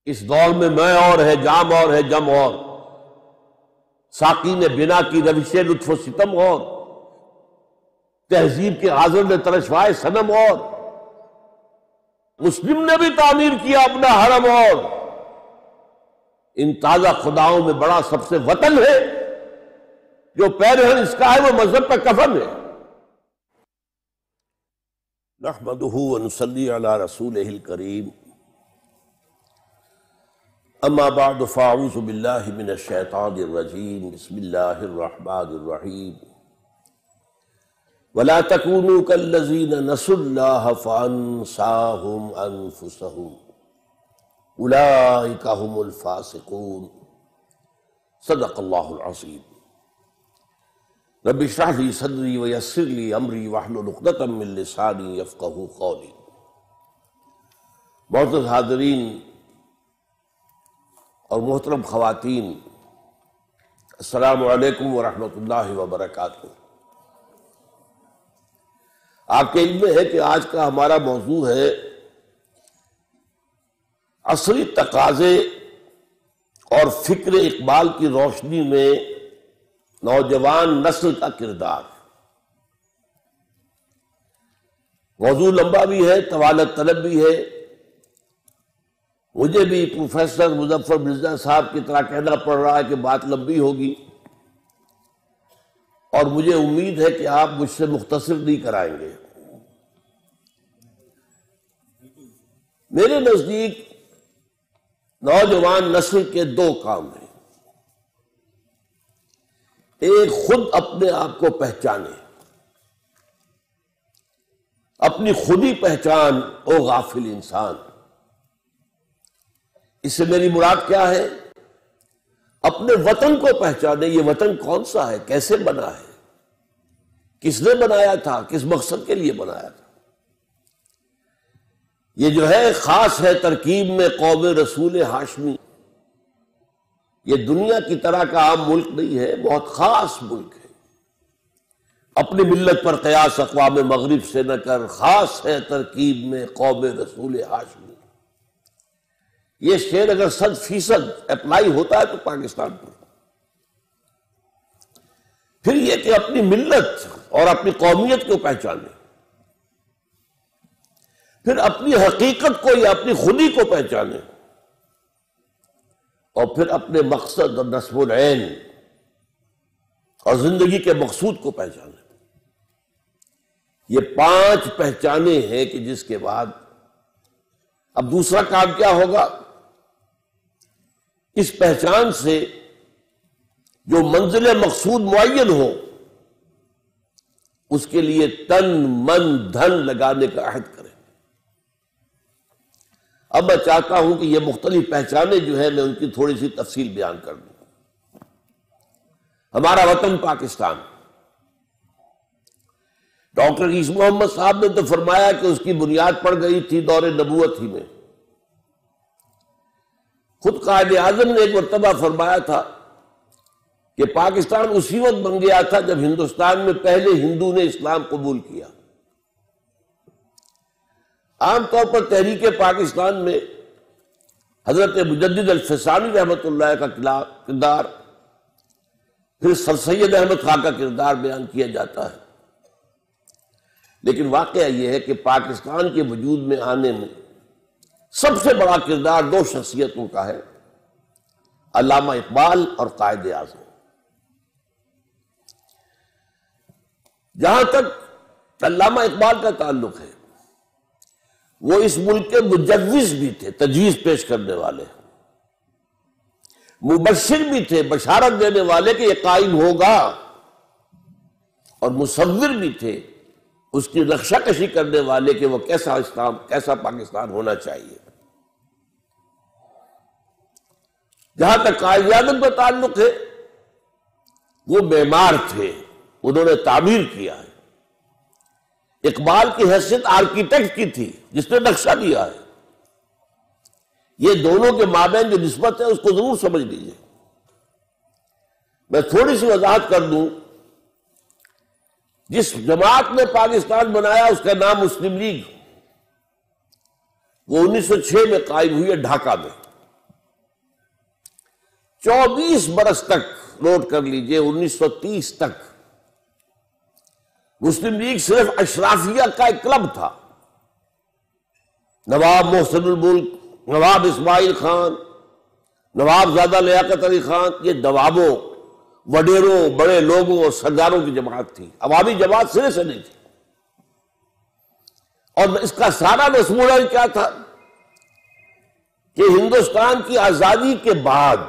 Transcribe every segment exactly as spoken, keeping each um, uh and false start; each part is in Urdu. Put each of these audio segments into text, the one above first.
اس دور میں میں اور ہے، جام اور ہے، جم اور، ساقی نے بنا کی روش لطف و ستم اور، تہذیب کے حاضر نے ترشوائے صنم اور، مسلم نے بھی تعمیر کیا اپنا حرم اور، ان تازہ خداؤں میں بڑا سب سے وطن ہے، جو پیرہن اس کا ہے وہ مذہب کا کفن ہے۔ نحمدہ ونصلی علی رسولہ الکریم، اما بعد فاعوذ باللہ من الشیطان الرجیم، بسم اللہ الرحمن الرحیم، ولا تکونوا کالذین نسوا اللہ فانساہم انفسہم اولئک هم الفاسقون۔ صدق اللہ العظیم۔ رب اشرح لی صدری ویسر لی امری واحلل عقدۃ من لسانی یفقہوا قولی۔ معزز حاضرین اور محترم خواتین، السلام علیکم ورحمۃ اللہ وبرکاتہ۔ آپ کے علم میں ہے کہ آج کا ہمارا موضوع ہے عصری تقاضے اور فکر اقبال کی روشنی میں نوجوان نسل کا کردار۔ موضوع لمبا بھی ہے، طوالت طلب بھی ہے، مجھے بھی پروفیسر مظفر مرزا صاحب کی طرح کہنا پڑ رہا ہے کہ بات لمبی ہوگی، اور مجھے امید ہے کہ آپ مجھ سے مختصر نہیں کرائیں گے۔ میرے نزدیک نوجوان نسل کے دو کام ہیں۔ ایک، خود اپنے آپ کو پہچانے، اپنی خودی پہچان او غافل انسان۔ اس سے میری مراد کیا ہے؟ اپنے وطن کو پہچانے، یہ وطن کون سا ہے، کیسے بنا ہے، کس نے بنایا تھا، کس مقصد کے لیے بنایا تھا۔ یہ جو ہے خاص ہے ترکیب میں قوم رسول ہاشمی۔ یہ دنیا کی طرح کا عام ملک نہیں ہے، بہت خاص ملک ہے۔ اپنی ملت پر قیاس اقوام مغرب سے نہ کر، خاص ہے ترکیب میں قوم رسول ہاشمی۔ یہ شعر اگر صد فیصد اپلائی ہوتا ہے تو پاکستان پر۔ پھر یہ کہ اپنی ملت اور اپنی قومیت کو پہچانے، پھر اپنی حقیقت کو یا اپنی خودی کو پہچانے، اور پھر اپنے مقصد اور نصب العین اور زندگی کے مقصود کو پہچانے۔ یہ پانچ پہچانے ہیں کہ جس کے بعد اب دوسرا کام کیا ہوگا؟ اس پہچان سے جو منزل مقصود معین ہو، اس کے لیے تن من دھن لگانے کا عہد کریں۔ اب میں چاہتا ہوں کہ یہ مختلف پہچانے جو ہے میں ان کی تھوڑی سی تفصیل بیان کر دوں۔ ہمارا وطن پاکستان، ڈاکٹر عیسی محمد صاحب نے تو فرمایا کہ اس کی بنیاد پڑ گئی تھی دور نبوت ہی میں۔ خود قائد اعظم نے ایک مرتبہ فرمایا تھا کہ پاکستان اسی وقت بن گیا تھا جب ہندوستان میں پہلے ہندو نے اسلام قبول کیا۔ عام طور پر تحریک پاکستان میں حضرت مجدد الفسانی رحمۃ اللہ کا کردار، پھر سر سید احمد خان کا کردار بیان کیا جاتا ہے، لیکن واقعہ یہ ہے کہ پاکستان کے وجود میں آنے میں سب سے بڑا کردار دو شخصیتوں کا ہے، علامہ اقبال اور قائد اعظم۔ جہاں تک علامہ اقبال کا تعلق ہے، وہ اس ملک کے مجوز بھی تھے، تجویز پیش کرنے والے، مبشر بھی تھے، بشارت دینے والے کہ یہ قائم ہوگا، اور مصور بھی تھے، اس کی نقشہ کشی کرنے والے کہ وہ کیسا اسلام، کیسا پاکستان ہونا چاہیے۔ جہاں تک قائد اعظم کا تعلق ہے، وہ معمار تھے، انہوں نے تعمیر کیا ہے۔ اقبال کی حیثیت آرکیٹیکٹ کی تھی، جس نے نقشہ دیا ہے۔ یہ دونوں کے مابین جو نسبت ہے اس کو ضرور سمجھ لیجیے۔ میں تھوڑی سی وضاحت کر دوں۔ جس جماعت نے پاکستان بنایا اس کا نام مسلم لیگ، وہ انیس سو چھ میں قائم ہوئی ہے ڈھاکہ میں۔ چوبیس برس تک، نوٹ کر لیجئے، انیس سو تیس تک مسلم لیگ صرف اشرافیہ کا ایک کلب تھا۔ نواب محسن الملک، نواب اسماعیل خان، نواب زادہ لیاقت علی خان، یہ نوابوں، وڈیروں، بڑے لوگوں اور سرداروں کی جماعت تھی، عوامی جماعت سرے سے نہیں تھی۔ اور اس کا سارا مضمون کیا تھا کہ ہندوستان کی آزادی کے بعد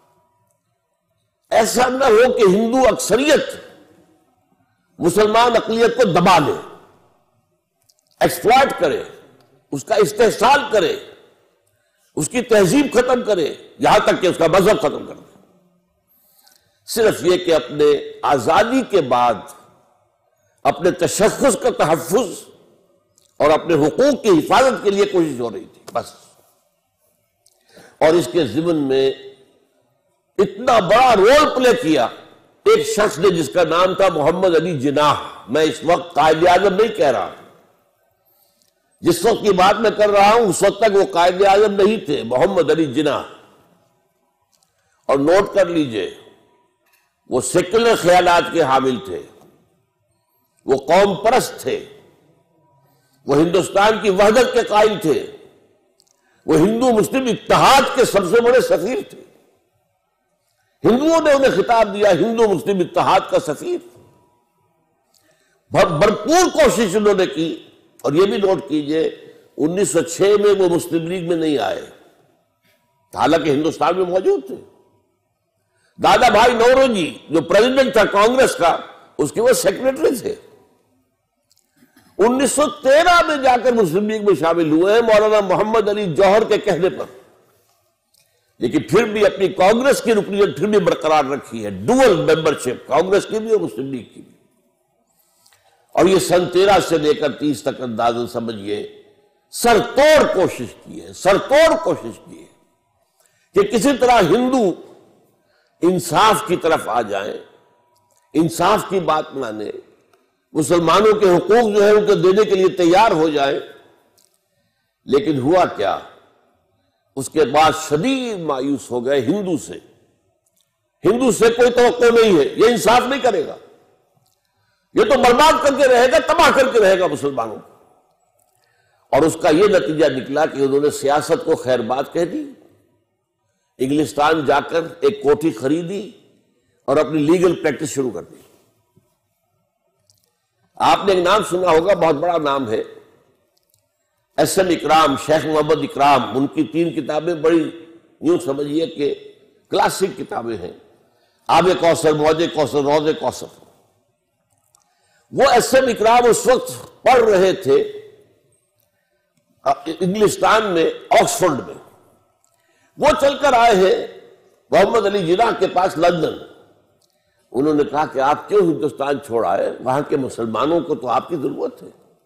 ایسا نہ ہو کہ ہندو اکثریت مسلمان اقلیت کو دبا لے، ایکسپلائٹ کرے، اس کا استحصال کرے، اس کی تہذیب ختم کرے، یہاں تک کہ اس کا مذہب ختم کر دے۔ صرف یہ کہ اپنے آزادی کے بعد اپنے تشخص کا تحفظ اور اپنے حقوق کی حفاظت کے لیے کوشش ہو رہی تھی، بس۔ اور اس کے ضمن میں اتنا بڑا رول پلے کیا ایک شخص نے جس کا نام تھا محمد علی جناح۔ میں اس وقت قائد اعظم نہیں کہہ رہا، جس وقت کی بات میں کر رہا ہوں اس وقت تک وہ قائد اعظم نہیں تھے، محمد علی جناح۔ اور نوٹ کر لیجئے، وہ سیکولر خیالات کے حامل تھے، وہ قوم پرست تھے، وہ ہندوستان کی وحدت کے قائل تھے، وہ ہندو مسلم اتحاد کے سب سے بڑے سفیر تھے۔ ہندوؤں نے انہیں خطاب دیا ہندو مسلم اتحاد کا سفیر۔ بھرپور کوشش انہوں نے کی، اور یہ بھی نوٹ کیجئے انیس سو چھ میں وہ مسلم لیگ میں نہیں آئے، حالانکہ ہندوستان میں موجود تھے۔ دادا بھائی نوروجی جو پریزیڈنٹ تھا کانگریس کا، اس کے وہ سیکریٹری تھے۔ انیس سو تیرہ میں جا کر مسلم لیگ میں شامل ہوئے ہیں مولانا محمد علی جوہر کے کہنے پر، لیکن پھر بھی اپنی کانگریس کی رکنیت پھر بھی برقرار رکھی ہے، ڈوئل ممبرشپ، کانگریس کی بھی اور مسلم لیگ کی بھی۔ اور یہ سن تیرہ سے لے کر تیس تک اندازہ سمجھیے سر توڑ کوشش کی ہے، سر توڑ کوشش کی ہے کہ کسی طرح ہندو انصاف کی طرف آ جائیں، انصاف کی بات مانے، مسلمانوں کے حقوق جو ہے ان کو دینے کے لیے تیار ہو جائیں۔ لیکن ہوا کیا، اس کے بعد شدید مایوس ہو گئے ہندو سے۔ ہندو سے کوئی توقع نہیں ہے، یہ انصاف نہیں کرے گا، یہ تو برباد کر کے رہے گا، تباہ کر کے رہے گا مسلمانوں کو۔ اور اس کا یہ نتیجہ نکلا کہ انہوں نے سیاست کو خیر بات کہہ دی، انگلستان جا کر ایک کوٹھی خریدی اور اپنی لیگل پریکٹس شروع کر دی۔ آپ نے ایک نام سنا ہوگا، بہت بڑا نام ہے، ایس ایم اکرام، شیخ محمد اکرام۔ ان کی تین کتابیں بڑی یوں سمجھیے کہ کلاسک کتابیں ہیں، آب کوثر، موج کوثر، روض کوثر۔ وہ ایس ایم اکرام اس وقت پڑھ رہے تھے انگلستان میں، آکسفورڈ میں۔ وہ چل کر آئے ہیں محمد علی جناح کے پاس لندن۔ انہوں نے کہا کہ آپ کیوں ہندوستان چھوڑ آئے، وہاں کے مسلمانوں کو تو آپ کی ضرورت ہے۔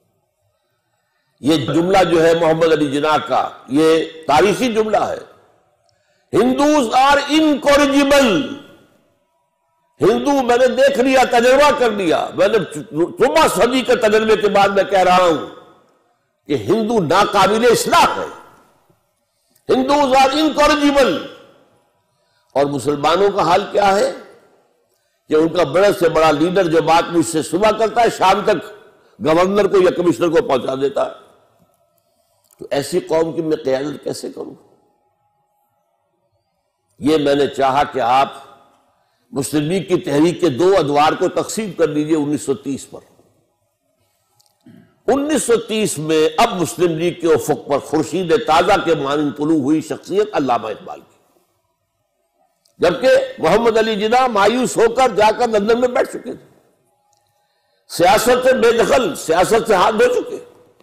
یہ جملہ جو ہے محمد علی جناح کا، یہ تاریخی جملہ ہے، ہندوز آر انکورجیبل۔ ہندو میں نے دیکھ لیا، تجربہ کر لیا، میں نے چوبا صدی کے تجربے کے بعد میں کہہ رہا ہوں کہ ہندو ناقابل اصلاح ہے، ہندوز آر انکورجیبل۔ اور مسلمانوں کا حال کیا ہے کہ ان کا بڑے سے بڑا لیڈر جو بات مجھ سے صبح کرتا ہے، شام تک گورنر کو یا کمشنر کو پہنچا دیتا ہے۔ تو ایسی قوم کی میں قیادت کیسے کروں؟ یہ میں نے چاہا کہ آپ مسلم لیگ کی تحریک کے دو ادوار کو تقسیم کر لیجئے انیس سو تیس پر۔ انیس سو تیس میں اب مسلم لیگ کے افق پر خورشید تازہ کے مانند طلوع ہوئی شخصیت علامہ اقبال کی، جبکہ محمد علی جناح مایوس ہو کر جا کر لندن میں بیٹھ چکے تھے، سیاست سے بے دخل، سیاست سے ہاتھ دھو چکے۔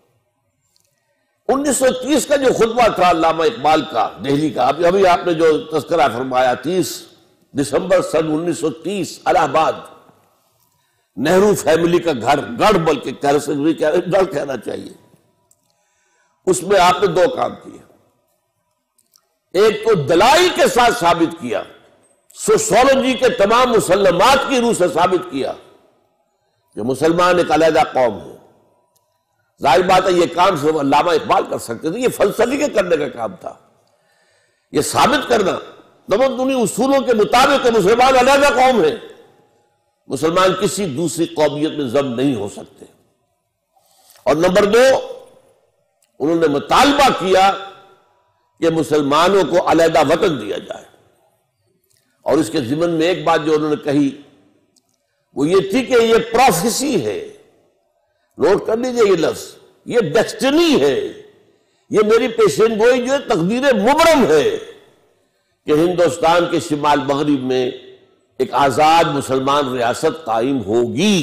انیس سو تیس کا جو خطبہ تھا علامہ اقبال کا دہلی کا، ابھی ابھی آپ نے جو تذکرہ فرمایا، تیس دسمبر سن انیس سو تیس، الہ آباد، نہرو فیملی کا گھر، گڑھ بلکہ گھر سے بھی گڑھ کہنا چاہیے۔ اس میں آپ نے دو کام کیے، ایک تو دلائل کے ساتھ ثابت کیا، سوشولوجی کے تمام مسلمات کی روح سے ثابت کیا کہ مسلمان ایک علیحدہ قوم ہے۔ ظاہر بات ہے یہ کام صرف علامہ اقبال کر سکتے تھے، یہ فلسفی کے کرنے کا کام تھا، یہ ثابت کرنا تمدنی اصولوں کے مطابق مسلمان علیحدہ قوم ہے، مسلمان کسی دوسری قومیت میں ضم نہیں ہو سکتے۔ اور نمبر دو، انہوں نے مطالبہ کیا کہ مسلمانوں کو علیحدہ وطن دیا جائے، اور اس کے ضمن میں ایک بات جو انہوں نے کہی وہ یہ تھی کہ یہ پروفیسی ہے، نوٹ کر لیجئے یہ لفظ، یہ ڈیسٹنی ہے، یہ میری پیشین گوئی جو ہے تقدیر مبرم ہے کہ ہندوستان کے شمال مغرب میں ایک آزاد مسلمان ریاست قائم ہوگی۔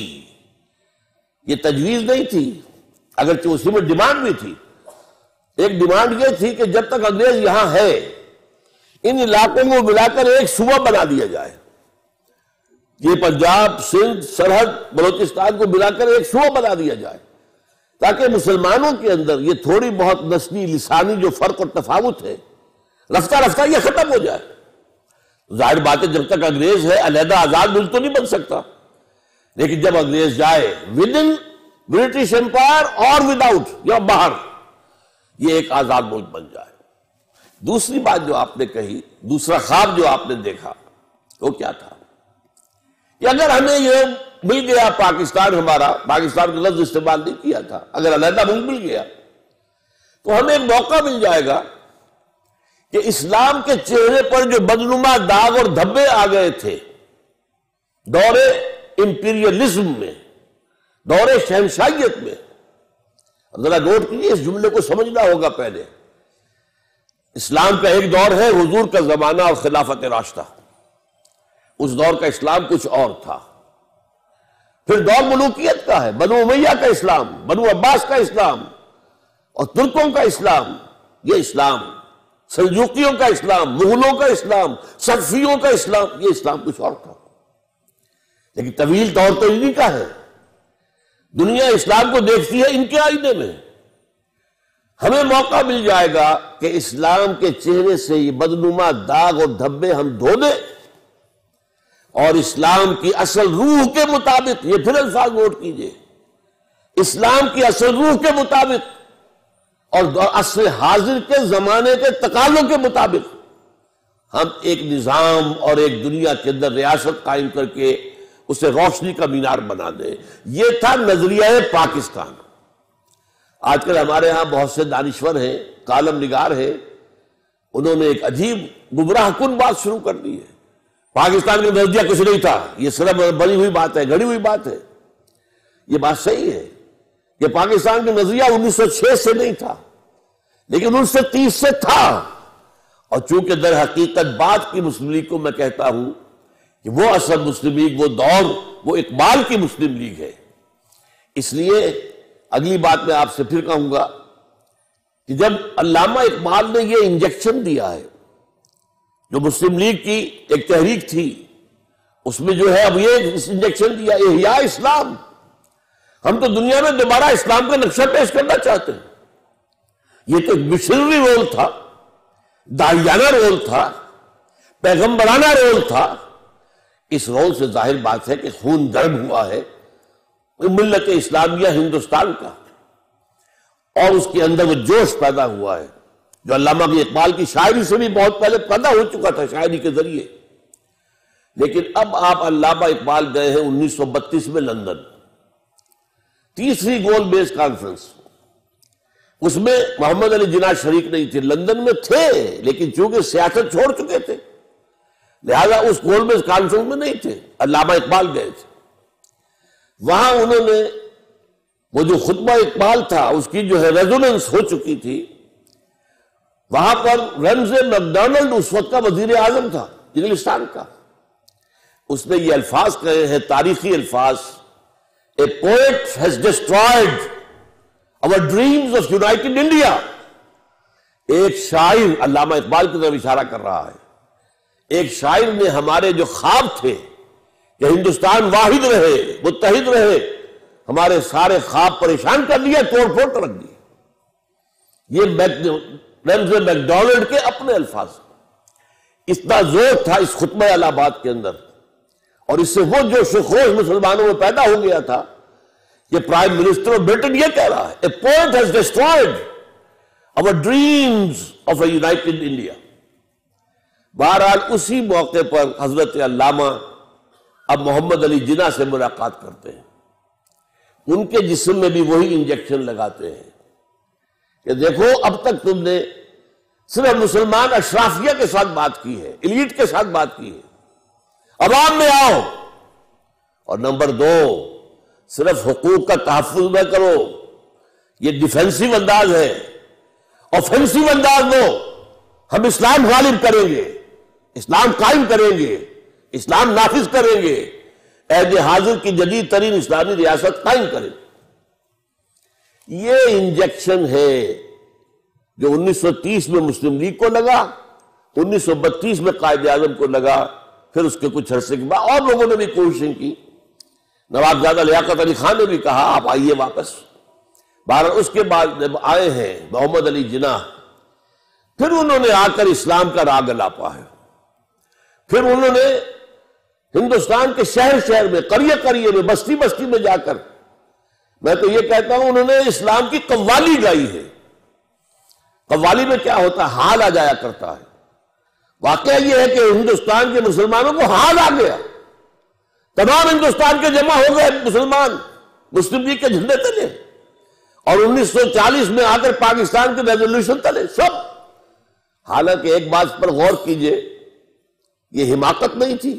یہ تجویز نہیں تھی، اگرچہ اسی میں ڈیمانڈ بھی تھی۔ ایک ڈیمانڈ یہ تھی کہ جب تک انگریز یہاں ہے ان علاقوں کو ملا کر ایک صوبہ بنا دیا جائے، یہ پنجاب، سندھ، سرحد، بلوچستان کو ملا کر ایک صوبہ بنا دیا جائے، تاکہ مسلمانوں کے اندر یہ تھوڑی بہت نسلی لسانی جو فرق اور تفاوت ہے رفتہ رفتہ یہ ختم ہو جائے۔ ظاہر بات ہے جب تک انگریز ہے علیحدہ آزاد ملک تو نہیں بن سکتا، لیکن جب انگریز جائے ود ان برٹش امپائر اور ود آؤٹ یا باہر، یہ ایک آزاد ملک بن جائے۔ دوسری بات جو آپ نے کہی، دوسرا خواب جو آپ نے دیکھا وہ کیا تھا کہ اگر ہمیں یہ مل گیا پاکستان، ہمارا پاکستان کا لفظ استعمال نہیں کیا تھا، اگر علیحدہ ملک مل گیا تو ہمیں ایک موقع مل جائے گا کہ اسلام کے چہرے پر جو بدنما داغ اور دھبے آ گئے تھے دور امپیریلزم میں، دور شہنشاہیت میں، ذرا نوٹ کیجیے اس جملے کو سمجھنا ہوگا پہلے۔ اسلام کا ایک دور ہے حضور کا زمانہ اور خلافت راشدہ، اس دور کا اسلام کچھ اور تھا۔ پھر دور ملوکیت کا ہے، بنو امیہ کا اسلام، بنو عباس کا اسلام اور ترکوں کا اسلام، یہ اسلام، سلجوقیوں کا اسلام، مغلوں کا اسلام، صفویوں کا اسلام، یہ اسلام کچھ اور تھا۔ لیکن طویل دور تو انہی کا ہے، دنیا اسلام کو دیکھتی ہے ان کے آئینے میں۔ ہمیں موقع مل جائے گا کہ اسلام کے چہرے سے یہ بدنما داغ اور دھبے ہم دھو دیں، اور اسلام کی اصل روح کے مطابق، یہ پھر الفاظ نوٹ کیجئے، اسلام کی اصل روح کے مطابق اور عصر حاضر کے زمانے کے تقاضوں کے مطابق ہم ایک نظام اور ایک دنیا کے اندر ریاست قائم کر کے اسے روشنی کا مینار بنا دیں۔ یہ تھا نظریہ پاکستان۔ آج کل ہمارے ہاں بہت سے دانشور ہیں، کالم نگار ہیں، انہوں نے ایک عجیب گمراہ کن بات شروع کر دی ہے، پاکستان کا نظریہ کچھ نہیں تھا، یہ صرف بنی ہوئی بات ہے، گھڑی ہوئی بات ہے۔ یہ بات صحیح ہے کہ پاکستان کا نظریہ انیس سو چھ سے نہیں تھا، لیکن انیس سو تیس سے تھا، اور چونکہ در حقیقت بات کی مسلم لیگ کو میں کہتا ہوں کہ وہ اصل مسلم لیگ، وہ دور، وہ اقبال کی مسلم لیگ ہے۔ اس لیے اگلی بات میں آپ سے پھر کہوں گا کہ جب علامہ اقبال نے یہ انجیکشن دیا ہے، جو مسلم لیگ کی ایک تحریک تھی، اس میں جو ہے اب یہ انجیکشن دیا احیاء اسلام، ہم تو دنیا میں دوبارہ اسلام کا نقشہ پیش کرنا چاہتے ہیں۔ یہ تو ایک مشنری رول تھا، داعیانہ رول تھا، پیغمبرانہ رول تھا۔ اس رول سے ظاہر بات ہے کہ خون گرم ہوا ہے ملت اسلامیہ ہندوستان کا، اور اس کے اندر وہ جوش پیدا ہوا ہے جو علامہ اقبال کی شاعری سے بھی بہت پہلے پیدا ہو چکا تھا، شاعری کے ذریعے۔ لیکن اب آپ علامہ اقبال گئے ہیں انیس سو بتیس میں لندن، تیسری گول بیس کانفرنس، اس میں محمد علی جناح شریک نہیں تھے، لندن میں تھے لیکن چونکہ سیاست چھوڑ چکے تھے لہذا اس گول بیس کانفرنس میں نہیں تھے، علامہ اقبال گئے تھے۔ وہاں انہوں نے وہ جو خطبہ اقبال تھا اس کی جو ہے ریزوننس ہو چکی تھی، وہاں پر رمزے میکڈونلڈ اس وقت کا وزیر اعظم تھا انگلستان کا، اس نے یہ الفاظ کہے ہیں، تاریخی الفاظ، A poet has destroyed our dreams of united India۔ ایک شاعر، علامہ اقبال کی طرف اشارہ کر رہا ہے، ایک شاعر نے ہمارے جو خواب تھے کہ ہندوستان واحد رہے، متحد رہے، ہمارے سارے خواب پریشان کر دیا، توڑ پھوڑ کر رکھ دیے۔ یہ رمز میکڈونلڈ کے اپنے الفاظ، اتنا زور تھا اس خطبہ الہ آباد کے اندر، اور اس سے وہ جو شخوش مسلمانوں میں پیدا ہو گیا تھا کہ پرائم منسٹر آف برٹن یہ کہہ رہا ہے، A poet has destroyed our dreams of a united India۔ بہرحال اسی موقع پر حضرت علامہ اب محمد علی جناح سے ملاقات کرتے ہیں. ان کے جسم میں بھی وہی انجیکشن لگاتے ہیں کہ دیکھو اب تک تم نے صرف مسلمان اشرافیہ کے ساتھ بات کی ہے، ایلیٹ کے ساتھ بات کی ہے، عوام میں آؤ. اور نمبر دو، صرف حقوق کا تحفظ نہ کرو، یہ ڈیفینسو انداز ہے، آفینسو انداز لو. ہم اسلام غالب کریں گے، اسلام قائم کریں گے، اسلام نافذ کریں گے، عہد حاضر کی جدید ترین اسلامی ریاست قائم کریں. یہ انجیکشن ہے جو انیس سو تیس میں مسلم لیگ کو لگا، انیس سو بتیس میں قائد اعظم کو لگا، پھر اس کے کچھ عرصے کے بعد اور لوگوں نے بھی کوششیں کی. نوابزادہ لیاقت علی خان نے بھی کہا آپ آئیے واپس. بہرحال اس کے بعد جب آئے ہیں محمد علی جناح، پھر انہوں نے آ کر اسلام کا راگ الاپا ہے. پھر انہوں نے ہندوستان کے شہر شہر میں، قریہ قریہ میں، بستی بستی میں جا کر، میں تو یہ کہتا ہوں انہوں نے اسلام کی قوالی گائی ہے. قوالی میں کیا ہوتا ہے؟ حال آ جایا کرتا ہے. واقعہ یہ ہے کہ ہندوستان کے مسلمانوں کو حال آ گیا، تمام ہندوستان کے جمع ہو گئے مسلمان مسلم لیگ کے جھنڈے تلے، اور انیس سو چالیس میں آ کر پاکستان کے ریزولوشن تلے سب. حالانکہ ایک بات پر غور کیجئے، یہ حماقت نہیں تھی.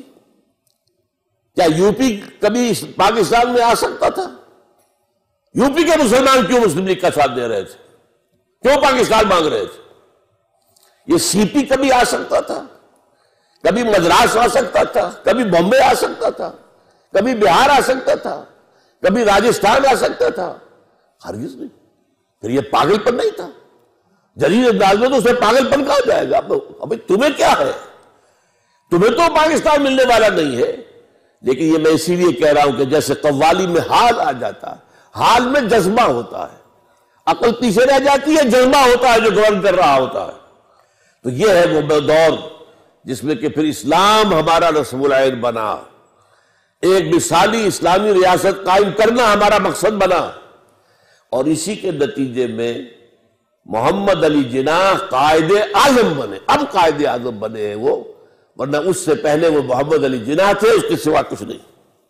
کیا یو پی کبھی پاکستان میں آ سکتا تھا؟ یو پی کے مسلمان کیوں مسلم لیگ کا ساتھ دے رہے تھے؟ کیوں پاکستان مانگ رہے تھے؟ یہ سی پی کبھی آ سکتا تھا، کبھی مدراس آ سکتا تھا، کبھی بامبے آ سکتا تھا، کبھی بہار آ سکتا تھا، کبھی راجستھان آ سکتا تھا. ہرگز نہیں. پھر یہ پاگل پن نہیں تھا. جدید انداز میں تو اسے پاگل پن کہا جائے گا. ابھی تمہیں کیا ہے؟ تمہیں تو پاکستان ملنے والا نہیں ہے. لیکن یہ میں اسی لیے کہہ رہا ہوں کہ جیسے قوالی میں حال آ جاتا ہے، حال میں جذبہ ہوتا ہے، عقل پیچھے رہ جاتی ہے، جذبہ ہوتا ہے جو گورن کر رہا ہوتا ہے. تو یہ ہے وہ دور جس میں کہ پھر اسلام ہمارا رسم العین بنا، ایک مثالی اسلامی ریاست قائم کرنا ہمارا مقصد بنا. اور اسی کے نتیجے میں محمد علی جناح قائد اعظم بنے. اب قائد اعظم بنے ہیں وہ، ورنہ اس سے پہلے وہ محمد علی جناح تھے، اس کے سوا کچھ نہیں.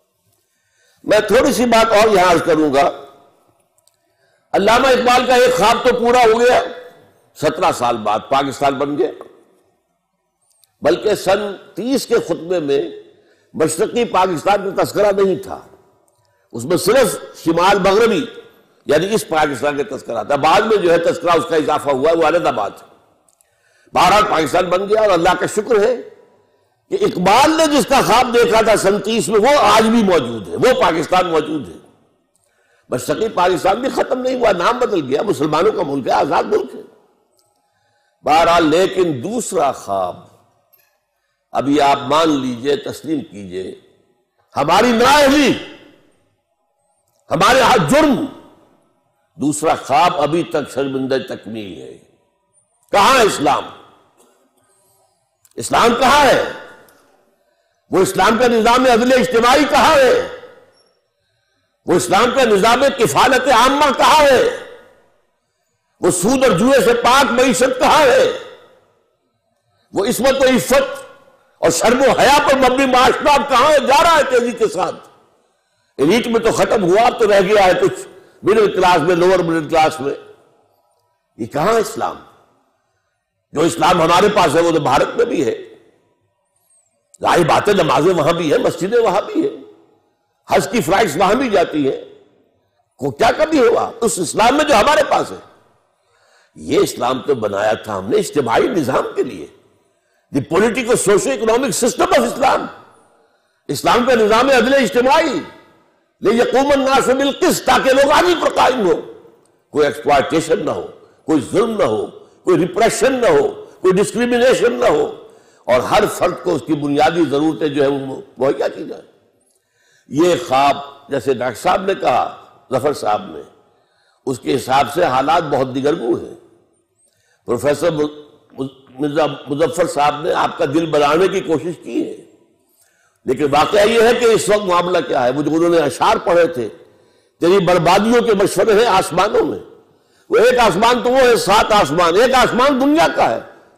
میں تھوڑی سی بات اور یہاں عرض کروں گا. علامہ اقبال کا ایک خواب تو پورا ہو گیا، سترہ سال بعد پاکستان بن گیا. بلکہ سن تیس کے خطبے میں مشرقی پاکستان کا تذکرہ نہیں تھا، اس میں صرف شمال مغربی یعنی اس پاکستان کا تذکرہ تھا. بعد میں جو ہے تذکرہ اس کا اضافہ ہوا، وہ علیحدہ بات ہے. بہرحال پاکستان بن گیا، اور اللہ کا شکر ہے کہ اقبال نے جس کا خواب دیکھا تھا سن تیس میں، وہ آج بھی موجود ہے، وہ پاکستان موجود ہے. مشرقی پاکستان بھی ختم نہیں ہوا، نام بدل گیا، مسلمانوں کا ملک ہے، آزاد ملک ہے. بہرحال لیکن دوسرا خواب، ابھی آپ مان لیجئے، تسلیم کیجئے، ہماری نااہلی، ہمارے ہاتھ جرم، دوسرا خواب ابھی تک شرمندہ تکمیل ہے. کہاں ہے اسلام؟ اسلام کہاں ہے؟ وہ اسلام کا نظام عدل اجتماعی کہاں ہے؟ وہ اسلام کا نظام کفالت عامہ کہاں ہے؟ وہ سود اور جوئے سے پاک معیشت کہاں ہے؟ وہ عصمت و عفت اور شرم و حیا پر مبنی معاشرہ کہاں ہے؟ جا رہا ہے تیزی کے ساتھ. ایلیٹ میں تو ختم ہوا، اب تو رہ گیا ہے کچھ مڈل کلاس میں، لوور مڈل کلاس میں. یہ کہاں ہے اسلام؟ جو اسلام ہمارے پاس ہے وہ تو بھارت میں بھی ہے. ظاہر بات ہے، نمازیں وہاں بھی ہیں، مسجدیں وہاں بھی ہیں، حج کی فلائٹس وہاں بھی جاتی ہیں. کو کیا کبھی ہوا اس اسلام میں جو ہمارے پاس ہے؟ یہ اسلام تو بنایا تھا ہم نے اجتماعی نظام کے لیے، the political socio economic system of Islam. اسلام کا نظام عدل اجتماعی، لیقوم الناس بالقسط، تاکہ لوگ عدل پر قائم ہو، کوئی ایکسپلائٹیشن نہ ہو، کوئی ظلم نہ ہو، کوئی ریپریشن نہ ہو، کوئی ڈسکریمنیشن نہ ہو، اور ہر فرد کو اس کی بنیادی ضرورتیں جو ہے وہ مہیا کی جائے. یہ خواب جیسے ڈاکٹر صاحب نے کہا، ظفر صاحب نے، اس کے حساب سے حالات بہت دیگرگوں ہیں. پروفیسر مرزا مظفر صاحب نے آپ کا دل بنانے کی کوشش کی ہے، لیکن واقعہ یہ ہے کہ اس وقت معاملہ کیا ہے. وہ جو انہوں نے اشعار پڑھے تھے، تیری بربادیوں کے مشورے ہیں آسمانوں میں. وہ ایک آسمان تو وہ ہے، سات آسمان، ایک آسمان دنیا کا ہے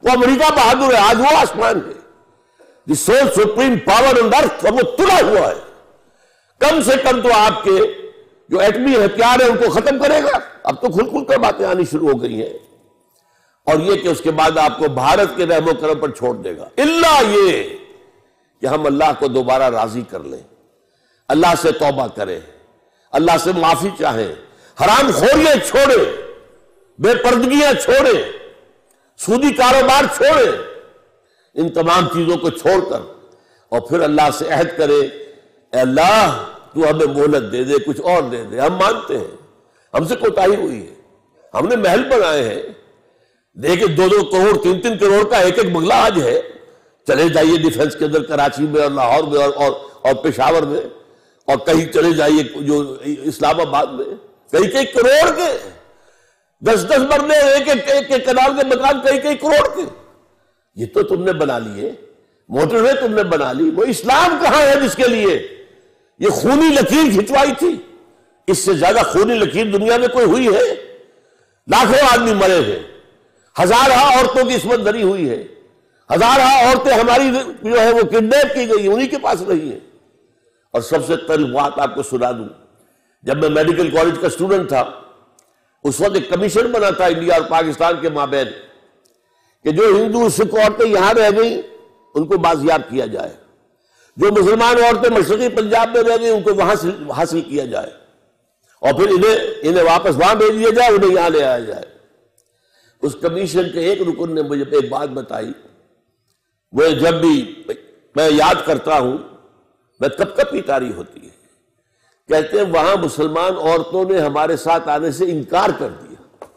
وہ امریکہ بہادر ہے، آج وہ آسمان ہے، the sole supreme power on earth, اور وہ تلا ہوا ہے. کم سے کم تو آپ کے جو ایٹمی ہتھیار ہیں ان کو ختم کرے گا. اب تو کھل کھل کر باتیں آنی شروع ہو گئی ہیں. اور یہ کہ اس کے بعد آپ کو بھارت کے رحم و کرم پر چھوڑ دے گا، الا یہ کہ ہم اللہ کو دوبارہ راضی کر لیں، اللہ سے توبہ کریں، اللہ سے معافی چاہیں، حرام خوریاں چھوڑیں، بے پردگیاں چھوڑیں، سودی کاروبار چھوڑیں، ان تمام چیزوں کو چھوڑ کر اور پھر اللہ سے عہد کرے، اے اللہ تو ہمیں مہلت دے دے، کچھ اور دے دے. ہم مانتے ہیں ہم سے کوتاہی ہوئی ہے، ہم نے محل بنائے ہیں، دیکھیں دو دو کروڑ تین تین کروڑ کا ایک ایک بنگلہ آج ہے. چلے جائیے ڈیفنس کے اندر کراچی میں اور لاہور میں اور اور, اور پشاور میں، اور کہیں چلے جائیے جو اسلام آباد میں، کئی کئی کروڑ کے دس دس مرلے ایک ایک ایک ایک کنال کے مکان کئی کئی کروڑ کے. یہ تو تم نے بنا لیے، موٹر وے تم نے بنا لی. وہ اسلام کہاں ہے جس کے لیے یہ خونی لکیر کھنچوائی تھی؟ اس سے زیادہ خونی لکیر دنیا میں کوئی ہوئی ہے؟ لاکھوں آدمی مرے ہیں، ہزارہ عورتوں کی عصمت دری ہوئی ہے، ہزارہ عورتیں ہماری جو ہے وہ کڈنیپ کی گئی، انہی کے پاس رہی ہیں. اور سب سے تلخ بات آپ کو سنا دوں، جب میں میڈیکل کالج کا اسٹوڈنٹ تھا اس وقت ایک کمیشن بنا تھا انڈیا اور پاکستان کے مابین کہ جو ہندو سکھ عورتیں یہاں رہ گئیں ان کو بازیاب کیا جائے، جو مسلمان عورتیں مشرقی پنجاب میں رہ گئی ان کو وہاں سے حاصل کیا جائے، اور پھر انہیں انہیں واپس وہاں بھیج دیا جائے، انہیں یہاں لے آیا جائے. اس کمیشن کے ایک رکن نے مجھے ایک بات بتائی، وہ جب بھی میں یاد کرتا ہوں میں کب کب کی تاریخ ہوتی ہے. کہتے ہیں وہاں مسلمان عورتوں نے ہمارے ساتھ آنے سے انکار کر دیا.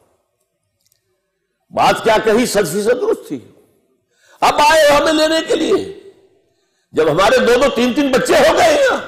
بات کیا کہی سچ فیصد درست تھی. اب آئے ہمیں لینے کے لیے جب ہمارے دو دو تین تین بچے ہو گئے ہیں.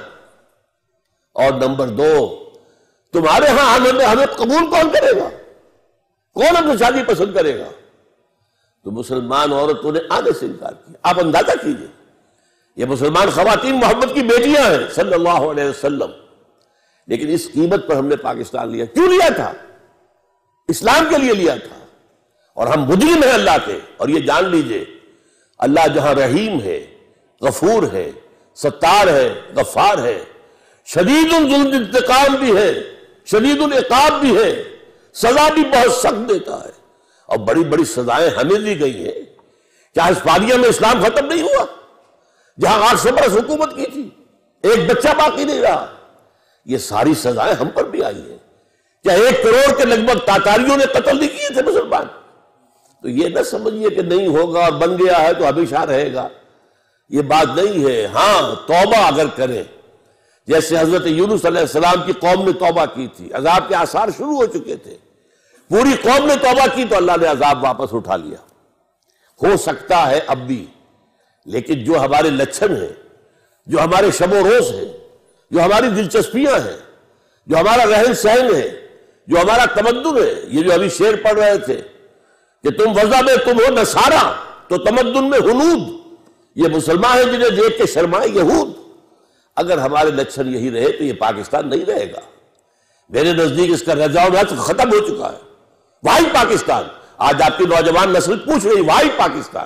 اور نمبر دو، تمہارے ہاں ہمیں ہمیں قبول کون کرے گا؟ کون ہم سے شادی پسند کرے گا؟ تو مسلمان عورتوں نے آنے سے انکار کیا. آپ اندازہ کیجئے، یہ مسلمان خواتین محمد کی بیٹیاں ہیں صلی اللہ علیہ وسلم، لیکن اس قیمت پر ہم نے پاکستان لیا. کیوں لیا تھا؟ اسلام کے لیے لیا تھا. اور ہم مجرم ہیں اللہ کے. اور یہ جان لیجئے اللہ جہاں رحیم ہے، غفور ہے، ستار ہے، غفار ہے، شدید الظلم انتقام بھی ہے، شدید العقاب بھی ہے، سزا بھی بہت سخت دیتا ہے. اور بڑی بڑی سزائیں ہمیں دی گئی ہیں. کیا ہسپانیہ میں اسلام ختم نہیں ہوا جہاں آٹھ سو برس حکومت کی تھی؟ ایک بچہ باقی نہیں رہا. یہ ساری سزائیں ہم پر بھی آئی ہیں. کیا ایک کروڑ کے لگ بھگ تاتاریوں نے قتل نہیں کیے تھے مسلمان؟ تو یہ نہ سمجھیے کہ نہیں ہوگا اور بن گیا ہے تو ہمیشہ رہے گا، یہ بات نہیں ہے. ہاں توبہ اگر کریں، جیسے حضرت یونس علیہ السلام کی قوم نے توبہ کی تھی، عذاب کے آثار شروع ہو چکے تھے، پوری قوم نے توبہ کی تو اللہ نے عذاب واپس اٹھا لیا. ہو سکتا ہے اب بھی، لیکن جو ہمارے لچھن ہیں، جو ہمارے شب و روز ہیں، جو ہماری دلچسپیاں ہیں، جو ہمارا رہن سہن ہے، جو ہمارا تمدن ہے، یہ جو ابھی شعر پڑھ رہے تھے کہ تم وضع میں تم ہو نصارا تو تمدن میں ہنود، یہ مسلمان ہیں جنہیں دیکھ کے شرمائے یہود. اگر ہمارے لچھن یہی رہے تو یہ پاکستان نہیں رہے گا. میرے نزدیک اس کا رجاء و نصر ختم ہو چکا ہے. وائی پاکستان، آج آپ کی نوجوان نسل پوچھ رہی وائی پاکستان.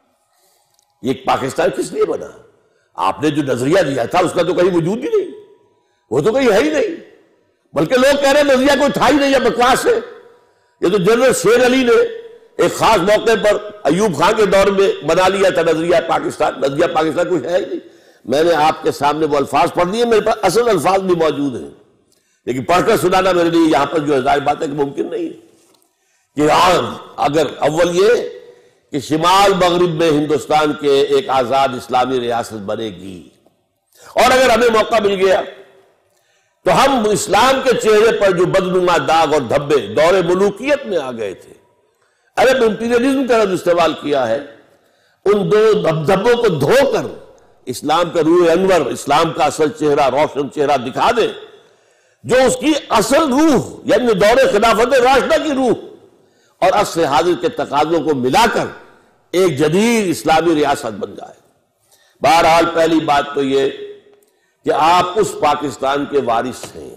یہ پاکستان کس لیے بنا؟ آپ نے جو نظریہ دیا تھا اس کا تو کہیں وجود ہی نہیں، وہ تو کہیں ہے ہی نہیں. بلکہ لوگ کہہ رہے ہیں نظریہ کوئی تھا ہی نہیں، یا بکواس ہے. یہ تو جنرل شیر علی نے ایک خاص موقع پر ایوب خان کے دور میں بنا لیا تھا نظریہ پاکستان. نظریہ پاکستان کچھ ہے ہی نہیں. میں نے آپ کے سامنے وہ الفاظ پڑھ دیے، میرے پاس اصل الفاظ بھی موجود ہیں، لیکن پڑھ کر سنانا میرے لیے یہاں پر جو ہے ظاہر بات ہے کہ ممکن نہیں ہے. کہ اگر اول یہ کہ شمال مغرب میں ہندوستان کے ایک آزاد اسلامی ریاست بنے گی، اور اگر ہمیں موقع مل گیا تو ہم اسلام کے چہرے پر جو بدنما داغ اور دھبے دور ملوکیت میں آ گئے تھے، عرب امپیریلزم کا لفظ استعمال کیا ہے، ان دو دھبوں کو دھو کر اسلام کا روح انور، اسلام کا اصل چہرہ، روشن چہرہ دکھا دے، جو اس کی اصل روح یعنی دور خلافت راشدہ کی روح اور عصر حاضر کے تقاضوں کو ملا کر ایک جدید اسلامی ریاست بن جائے. بہرحال پہلی بات تو یہ کہ آپ اس پاکستان کے وارث ہیں،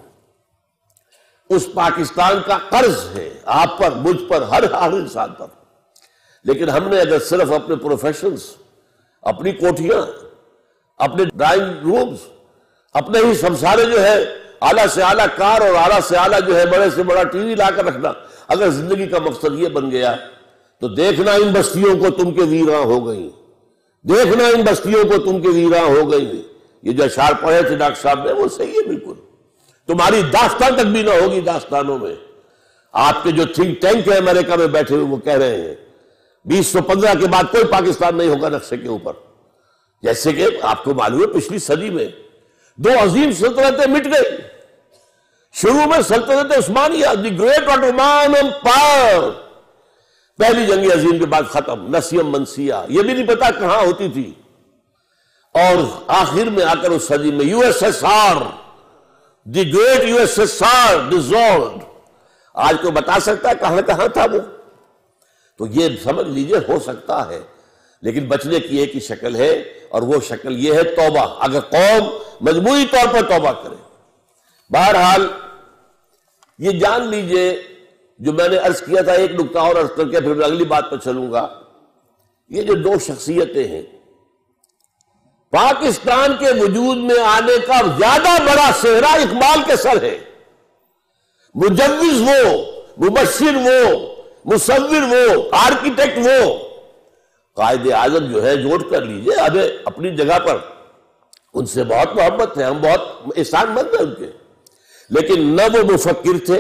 اس پاکستان کا قرض ہے آپ پر، مجھ پر، ہر ہر انسان پر. لیکن ہم نے اگر صرف اپنے پروفیشنز، اپنی کوٹھیاں، اپنے ڈرائنگ رومز، اپنے ہی سمسارے جو ہے اعلیٰ سے اعلیٰ کار اور اعلیٰ سے اعلیٰ جو ہے بڑے سے بڑا ٹی وی لا کر رکھنا، اگر زندگی کا مقصد یہ بن گیا تو دیکھنا ان بستیوں کو تم کے ویراں ہو گئیں، دیکھنا ان بستیوں کو تم کے ویراں ہو گئیں. یہ جو اشعار پڑھے تھے ڈاکٹر صاحب نے وہ صحیح ہے بالکل. تمہاری داستان تک بھی نہ ہوگی داستانوں میں. آپ کے جو تھنک ٹینک ہے امریکہ میں بیٹھے ہوئے وہ کہہ رہے ہیں بیس سو پندرہ کے بعد کوئی پاکستان نہیں ہوگا نقشے کے اوپر. جیسے کہ آپ کو معلوم ہے پچھلی صدی میں دو عظیم سلطنتیں مٹ گئی. شروع میں سلطنت عثمانیہ، دی گریٹ آٹومان امپائر، پہلی جنگ عظیم کے بعد ختم. نسیم منسیہ یہ بھی نہیں پتا کہاں ہوتی تھی. اور آخر میں آ کر اس صدی میں U S S R, the great U S S R dissolved. آج کو بتا سکتا ہے کہاں کہاں تھا وہ؟ تو یہ سمجھ لیجئے ہو سکتا ہے، لیکن بچنے کی ایک ہی شکل ہے اور وہ شکل یہ ہے توبہ. اگر قوم مجموعی طور پر توبہ کرے. بہرحال یہ جان لیجئے جو میں نے عرض کیا تھا، ایک نکتہ اور عرض کر کے پھر میں اگلی بات پر چلوں گا. یہ جو دو شخصیتیں ہیں، پاکستان کے وجود میں آنے کا زیادہ بڑا صحرا اقبال کے سر ہے. مجوز وہ، مبشر وہ، مصور وہ، آرکیٹیکٹ وہ. قائد اعظم جو ہے نوٹ کر لیجئے، اب اپنی جگہ پر ان سے بہت محبت ہے، ہم بہت احسان مند ہیں ان کے، لیکن نہ وہ مفکر تھے،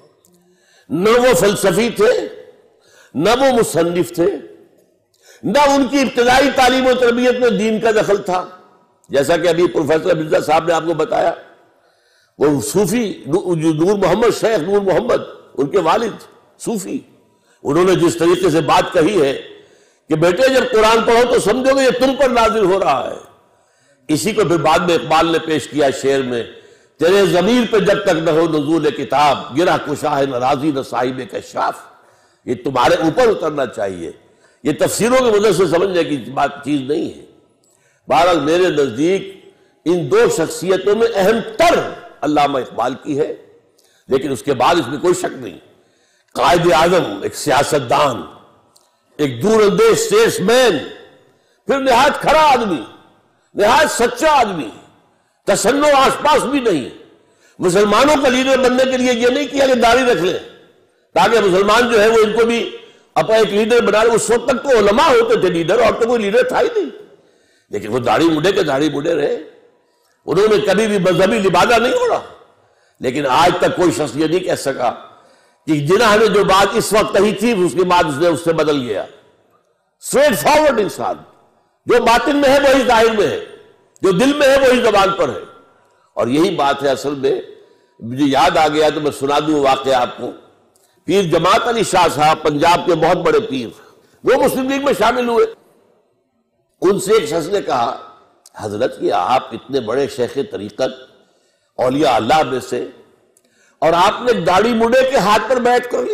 نہ وہ فلسفی تھے، نہ وہ مصنف تھے، نہ ان کی ابتدائی تعلیم و تربیت میں دین کا دخل تھا. جیسا کہ ابھی پروفیسر مرزا صاحب نے آپ کو بتایا، وہ صوفی نور محمد، شیخ نور محمد ان کے والد صوفی، انہوں نے جس طریقے سے بات کہی ہے کہ بیٹے جب قرآن پڑھو تو سمجھو گے یہ تم پر نازل ہو رہا ہے. اسی کو پھر بعد میں اقبال نے پیش کیا شعر میں، تیرے ضمیر پہ جب تک نہ ہو نزول کتاب، گرہ کشا ہے نہ راضی نہ صاحب کشاف. یہ تمہارے اوپر اترنا چاہیے. یہ تفسیروں کی وجہ سے سمجھنے کی بات چیز نہیں ہے. بہرحال میرے نزدیک ان دو شخصیتوں میں اہم تر علامہ اقبال کی ہے، لیکن اس کے بعد اس میں کوئی شک نہیں. قائد اعظم، ایک سیاستدان، ایک دور اندیش سیلس مین، پھر نہایت کھڑا آدمی، نہایت سچا آدمی، تسنع آس پاس بھی نہیں. مسلمانوں کا لیڈر بننے کے لیے یہ نہیں کیا کہ داڑھی رکھ لیں تاکہ مسلمان جو ہے وہ ان کو بھی اپنا ایک لیڈر بنا لیں. اس وقت تک تو علماء ہوتے تھے لیڈر، اور تو کوئی لیڈر تھا ہی نہیں. لیکن وہ داڑھی مڈے کے داڑھی مڈے رہے، انہوں نے کبھی بھی مذہبی لبادہ نہیں اوڑھا. لیکن آج تک کوئی شخص یہ نہیں کہہ سکا کہ جناح نے جو بات اس وقت کہی تھی اس کے بعد اس نے اس سے بدل گیا. اسٹریٹ فارورڈ انسان، جو باطن میں ہے وہی ظاہر میں ہے، جو دل میں ہے وہی زبان پر ہے. اور یہی بات ہے اصل میں. مجھے یاد آ گیا تو میں سنا دوں واقعہ آپ کو. پیر جماعت علی شاہ صاحب پنجاب کے بہت بڑے پیر، وہ مسلم لیگ میں شامل ہوئے. ان سے ایک شخص نے کہا، حضرت یہ آپ اتنے بڑے شیخ طریقت، اولیاء اللہ میں سے، اور آپ نے داڑھی مڈے کے ہاتھ پر بیعت کر لی.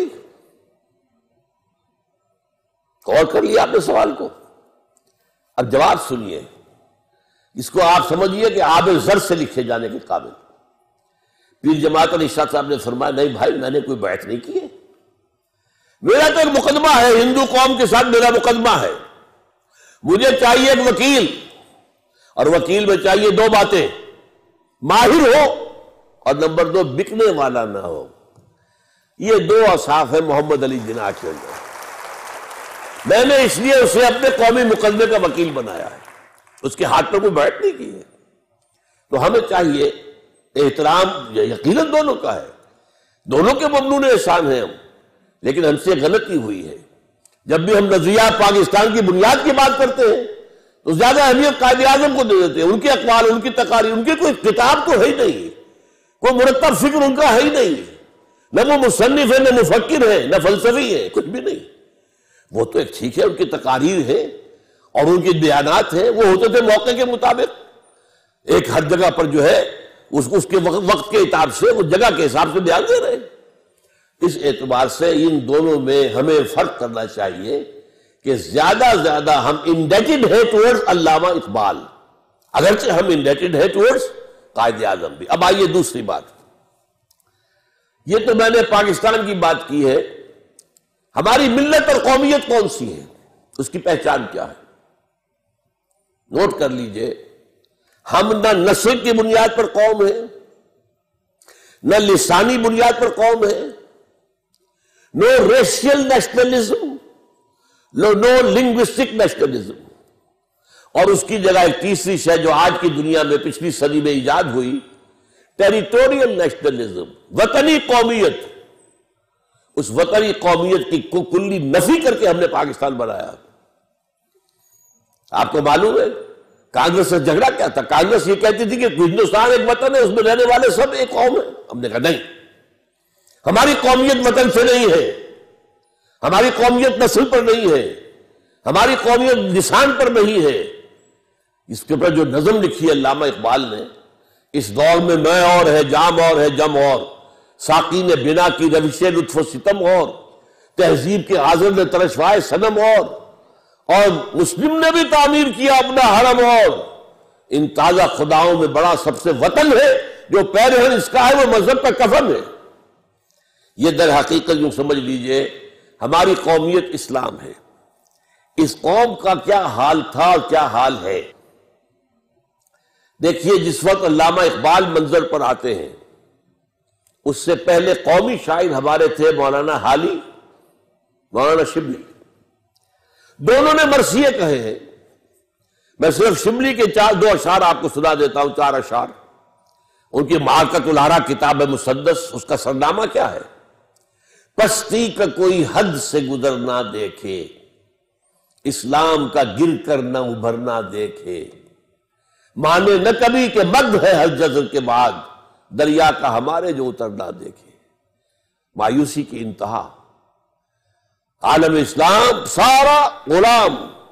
غور کر لیا آپ نے سوال کو. اب جواب سنیے، اس کو آپ سمجھیے کہ آب زر سے لکھے جانے کے قابل. پیر جماعت علی شاہ صاحب نے فرمایا، نہیں بھائی میں نے کوئی بیعت نہیں کی ہے، میرا تو ایک مقدمہ ہے، ہندو قوم کے ساتھ میرا مقدمہ ہے. مجھے چاہیے ایک وکیل، اور وکیل میں چاہیے دو باتیں، ماہر ہو اور نمبر دو بکنے والا نہ ہو. یہ دو اوصاف ہے محمد علی جناح کے اندر. میں نے اس لیے اسے اپنے قومی مقدمے کا وکیل بنایا ہے، اس کے ہاتھ پر کوئی بیعت نہیں کی ہے. تو ہمیں چاہیے احترام یقیناً دونوں کا ہے، دونوں کے ممنون احسان ہیں ہم، لیکن ہم سے غلطی ہوئی ہے. جب بھی ہم نظریات پاکستان کی بنیاد کی بات کرتے ہیں تو زیادہ اہمیت قائد اعظم کو دے دیتے ہیں. ان کے اقوال، ان کی تقاریر، ان کی کوئی کتاب تو ہے ہی نہیں، کوئی مرتب فکر ان کا ہے ہی نہیں. نہ وہ مصنف ہے، نہ مفکر ہے، نہ فلسفی ہے، کچھ بھی نہیں. وہ تو ایک ٹھیک ہے ان کی تقاریر ہے اور ان کے بیانات ہیں، وہ ہوتے تھے موقع کے مطابق، ایک ہر جگہ پر جو ہے اس اس کے وقت کے حساب سے، وہ جگہ کے حساب سے بیان دے رہے. اس اعتبار سے ان دونوں میں ہمیں فرق کرنا چاہیے کہ زیادہ زیادہ ہم انڈیٹڈ ہے ٹورڈز علامہ اقبال، اگرچہ ہم انڈیٹڈ ہے ٹورڈز قائد اعظم بھی. اب آئیے دوسری بات. یہ تو میں نے پاکستان کی بات کی ہے. ہماری ملت اور قومیت کون سی ہے؟ اس کی پہچان کیا ہے؟ نوٹ کر لیجئے، ہم نہ نسل کی بنیاد پر قوم ہے، نہ لسانی بنیاد پر قوم ہے، no racial nationalism, no linguistic nationalism, اور اس کی جگہ ایک تیسری شے جو آج کی دنیا میں پچھلی صدی میں ایجاد ہوئی، ٹیریٹوریل نیشنلزم، وطنی قومیت۔ اس وطنی قومیت کی کلی نفی کر کے ہم نے پاکستان بنایا۔ آپ کو معلوم ہے کانگریس سے جھگڑا کیا تھا؟ کانگریس یہ کہتی تھی کہ ہندوستان ایک وطن ہے، اس میں رہنے والے سب ایک قوم ہے۔ ہم نے کہا نہیں، ہماری قومیت وطن سے نہیں ہے، ہماری قومیت نسل پر نہیں ہے، ہماری قومیت لسان پر نہیں ہے۔ اس کے اوپر جو نظم لکھی ہے علامہ اقبال نے، اس دور میں میں اور ہے، جام اور ہے، جم اور، ساقی نے بنا کی روش لطف و ستم اور، تہذیب کے غازل نے ترشوائے صنم اور، اور مسلم نے بھی تعمیر کیا اپنا حرم اور، ان تازہ خداؤں میں بڑا سب سے وطن ہے، جو پیرہن اس کا ہے وہ مذہب کا کفن ہے۔ یہ در حقیقت یوں سمجھ لیجئے ہماری قومیت اسلام ہے۔ اس قوم کا کیا حال تھا اور کیا حال ہے؟ دیکھیے، جس وقت علامہ اقبال منظر پر آتے ہیں، اس سے پہلے قومی شاعر ہمارے تھے مولانا حالی، مولانا شبلی۔ دونوں نے مرثیے کہے ہیں۔ میں صرف شبلی کے چار دو اشعار آپ کو سنا دیتا ہوں، چار اشعار۔ ان کی معرکۃ الارا کتاب مسدس، اس کا سرنامہ کیا ہے؟ پستی کا کوئی حد سے گزر نہ دیکھے، اسلام کا گر کر نہ ابھرنا دیکھے، مانے نہ کبھی کہ مد ہے ہر جزر کے بعد، دریا کا ہمارے جو اترنا دیکھے۔ مایوسی کی انتہا، عالم اسلام سارا غلام،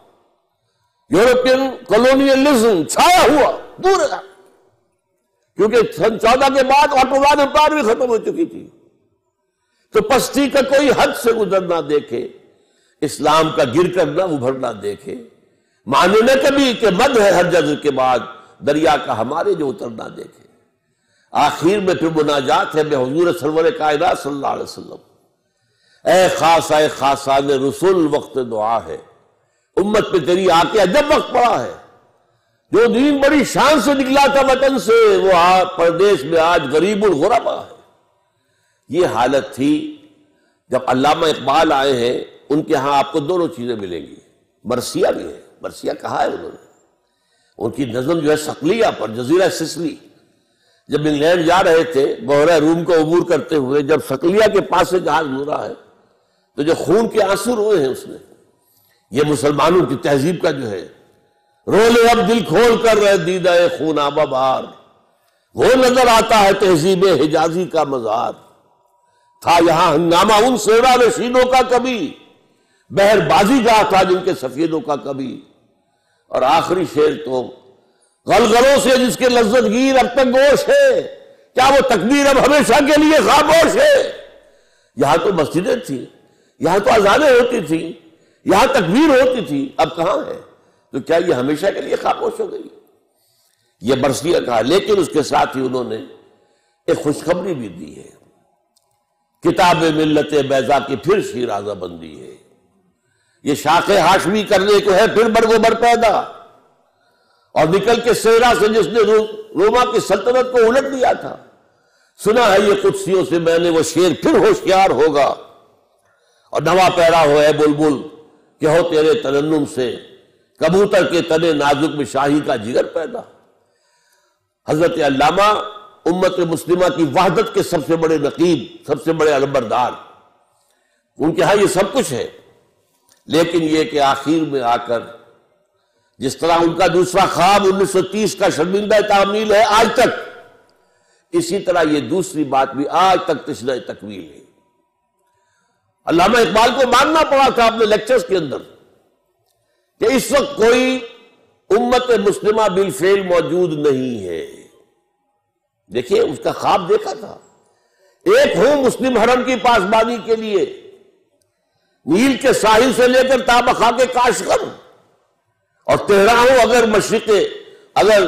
یورپین کولونیلزم چھایا ہوا دور ہے، کیونکہ سن چودہ کے بعد آٹومان امپائر بھی ختم ہو چکی تھی۔ تو پستی کا کوئی حد سے گزر نہ دیکھے، اسلام کا گر کر نہ ابھرنا دیکھے، مانے نہ کبھی کہ مد ہے ہر جزر کے بعد، دریا کا ہمارے جو اترنا دیکھے۔ آخر میں پھر مناجات ہے بے حضور سرور کائنات صلی اللہ علیہ وسلم، اے خاصہ اے خاصان رسول وقت دعا ہے، امت پہ تیری آ کے عجب وقت پڑا ہے، جو دین بڑی شان سے نکلا تھا وطن سے، وہ پردیس میں آج غریب الغربا ہے۔ یہ حالت تھی جب علامہ اقبال آئے ہیں۔ ان کے ہاں آپ کو دونوں چیزیں ملیں گی، مرثیہ بھی ہے، مرثیہ کہا ہے انہوں نے۔ ان کی نظم جو ہے صقلیہ پر، جزیرہ سسلی، جب انگلینڈ جا رہے تھے بحیرہ روم کو عبور کرتے ہوئے، جب صقلیہ کے پاس سے جہاز گزرا ہے تو جو خون کے آنسو روئے ہیں اس نے، یہ مسلمانوں کی تہذیب کا جو ہے، رولے اب دل کھول کر رہے دیدہ خون آبا بہار، وہ نظر آتا ہے تہذیب حجازی کا مزار، تھا یہاں ہنگامہ ان سیرا نشینوں کا کبھی، بہر بازی گاہ تھا جن کے سفیدوں کا کبھی۔ اور آخری شعر تو، غلغلوں سے جس کے لذت گیر اب تک گوش ہے، کیا وہ تکبیر اب ہمیشہ کے لیے خاموش ہے؟ یہاں تو مسجدیں تھیں، یہاں تو اذانیں ہوتی تھیں، یہاں تکبیر ہوتی تھی، اب کہاں ہے؟ تو کیا یہ ہمیشہ کے لیے خاموش ہو گئی؟ یہ مرثیہ کہا۔ لیکن اس کے ساتھ ہی انہوں نے ایک خوشخبری بھی دی ہے، کتاب ملت بیضا کی پھر شیرازہ بندی ہے، یہ شاخ ہاشمی کرنے کو ہے پھر برگ و بر پیدا، اور نکل کے صحرا سے جس نے روما کی سلطنت کو الٹ دیا تھا، سنا ہے یہ قدسیوں سے میں نے وہ شیر پھر ہوشیار ہوگا، اور نوا پیرا ہو اے بلبل کہ ہو تیرے ترنم سے کبوتر کے تنے نازک میں شاہی کا جگر پیدا۔ حضرت علامہ امت مسلمہ کی وحدت کے سب سے بڑے نقیب، سب سے بڑے علمبردار، ان کے ہاں یہ سب کچھ ہے، لیکن یہ کہ آخر میں آ کر جس طرح ان کا دوسرا خواب انیس سو تیس کا شرمندہ تعمیل ہے آج تک، اسی طرح یہ دوسری بات بھی آج تک تشریح تکمیل ہے۔ علامہ اقبال کو ماننا پڑا تھا اپنے لیکچرز کے اندر کہ اس وقت کوئی امت مسلمہ بالفعل موجود نہیں ہے۔ دیکھیے اس کا خواب دیکھا تھا، ایک ہوں مسلم حرم کی پاسبانی کے لیے، نیل کے ساحل سے لے کر تابخا کے کاشغر، اور تہران ہو اگر مشرق، اگر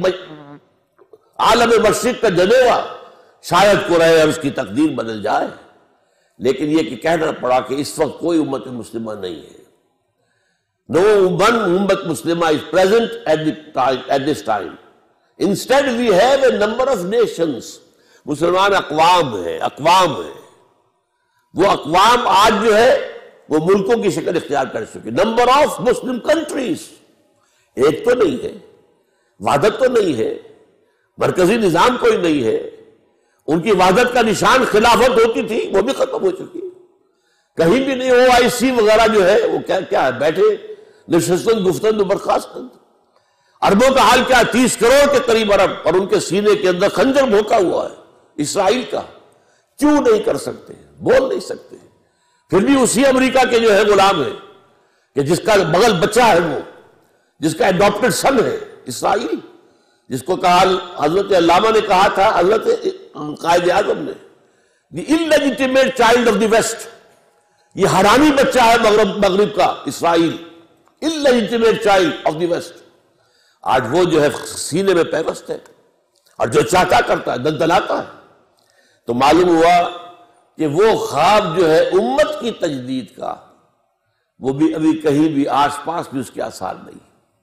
عالم مشرق کا جنیوا، شاید قرآن عرض کی تقدیر بدل جائے۔ لیکن یہ کہ کہنا پڑا کہ اس وقت کوئی امت مسلمہ نہیں ہے۔ No one ummah Muslimah is present at the time, at this time. Instead we have a number of nations. مسلمان اقوام ہیں، اقوام ہیں. وہ اقوام آج جو ہے وہ ملکوں کی شکل اختیار کر چکے. نمبر آف مسلم کنٹریز، ایک تو نہیں ہے، وحدت تو نہیں ہے، مرکزی نظام کوئی نہیں ہے. ان کی وحدت کا نشان خلافت ہوتی تھی، وہ بھی ختم ہو چکی. کہیں بھی نہیں. او آئی سی وغیرہ جو ہے وہ کیا کیا ہے، بیٹھے نشستن گفتن برخاستن. عربوں کا حال کیا، تیس کروڑ کے قریب عرب، اور ان کے سینے کے اندر خنجر بھوکا ہوا ہے اسرائیل کا. کیوں نہیں کر سکتے، بول نہیں سکتے. پھر بھی اسی امریکہ کے جو ہے غلام ہے کہ جس کا بغل بچہ ہے، وہ جس کا اڈاپٹڈ سن ہے اسرائیل، جس کو کہا حضرت علامہ نے کہا تھا، حضرت قائد اعظم نے، the illegitimate child of the west. یہ حرامی بچہ ہے مغرب مغرب کا اسرائیل، illegitimate child of the west. آج وہ جو ہے سینے میں پیوست ہے اور جو چاہتا کرتا ہے، دندلاتا ہے. تو معلوم ہوا کہ وہ خواب جو ہے امت کی تجدید کا، وہ بھی ابھی کہیں بھی آس پاس بھی اس کے آثار نہیں.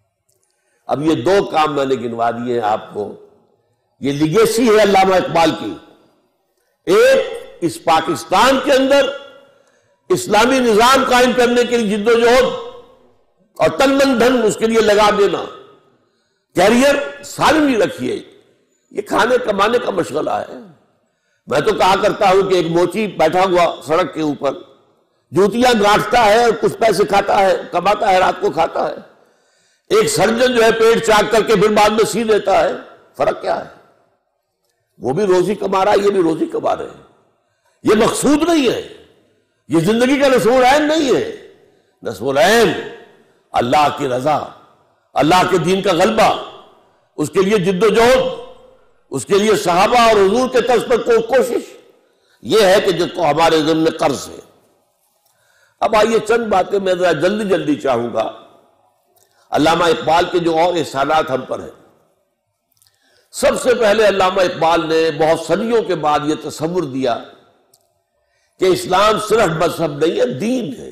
اب یہ دو کام میں نے گنوا دیے ہیں آپ کو. یہ لیگیسی ہے علامہ اقبال کی. ایک، اس پاکستان کے اندر اسلامی نظام قائم کرنے کے لیے جد و جہد اور تن من دھن اس کے لیے لگا دینا. کیریئر سالمی رکھیے. یہ کھانے کمانے کا مشغلہ ہے. میں تو کہا کرتا ہوں کہ ایک موچی بیٹھا ہوا سڑک کے اوپر جوتیاں گانٹتا ہے اور کچھ پیسے کھاتا ہے، کماتا ہے، رات کو کھاتا ہے. ایک سرجن جو ہے پیٹ چاک کر کے پھر بعد میں سی دیتا ہے. فرق کیا ہے؟ وہ بھی روزی کما رہا ہے، یہ بھی روزی کما رہے ہیں. یہ مقصود نہیں ہے، یہ زندگی کا نصب العین نہیں ہے. نصب العین اللہ کی رضا، اللہ کے دین کا غلبہ، اس کے لیے جد و جہد، اس کے لیے صحابہ اور حضور کے طرز پر کوئی کوشش، یہ ہے کہ جس کو ہمارے ضمن قرض ہے. اب آئیے چند باتیں میں ذرا جلدی جلدی چاہوں گا. علامہ اقبال کے جو اور احسانات ہم پر ہیں. سب سے پہلے علامہ اقبال نے بہت صدیوں کے بعد یہ تصور دیا کہ اسلام صرف مذہب نہیں ہے، دین ہے.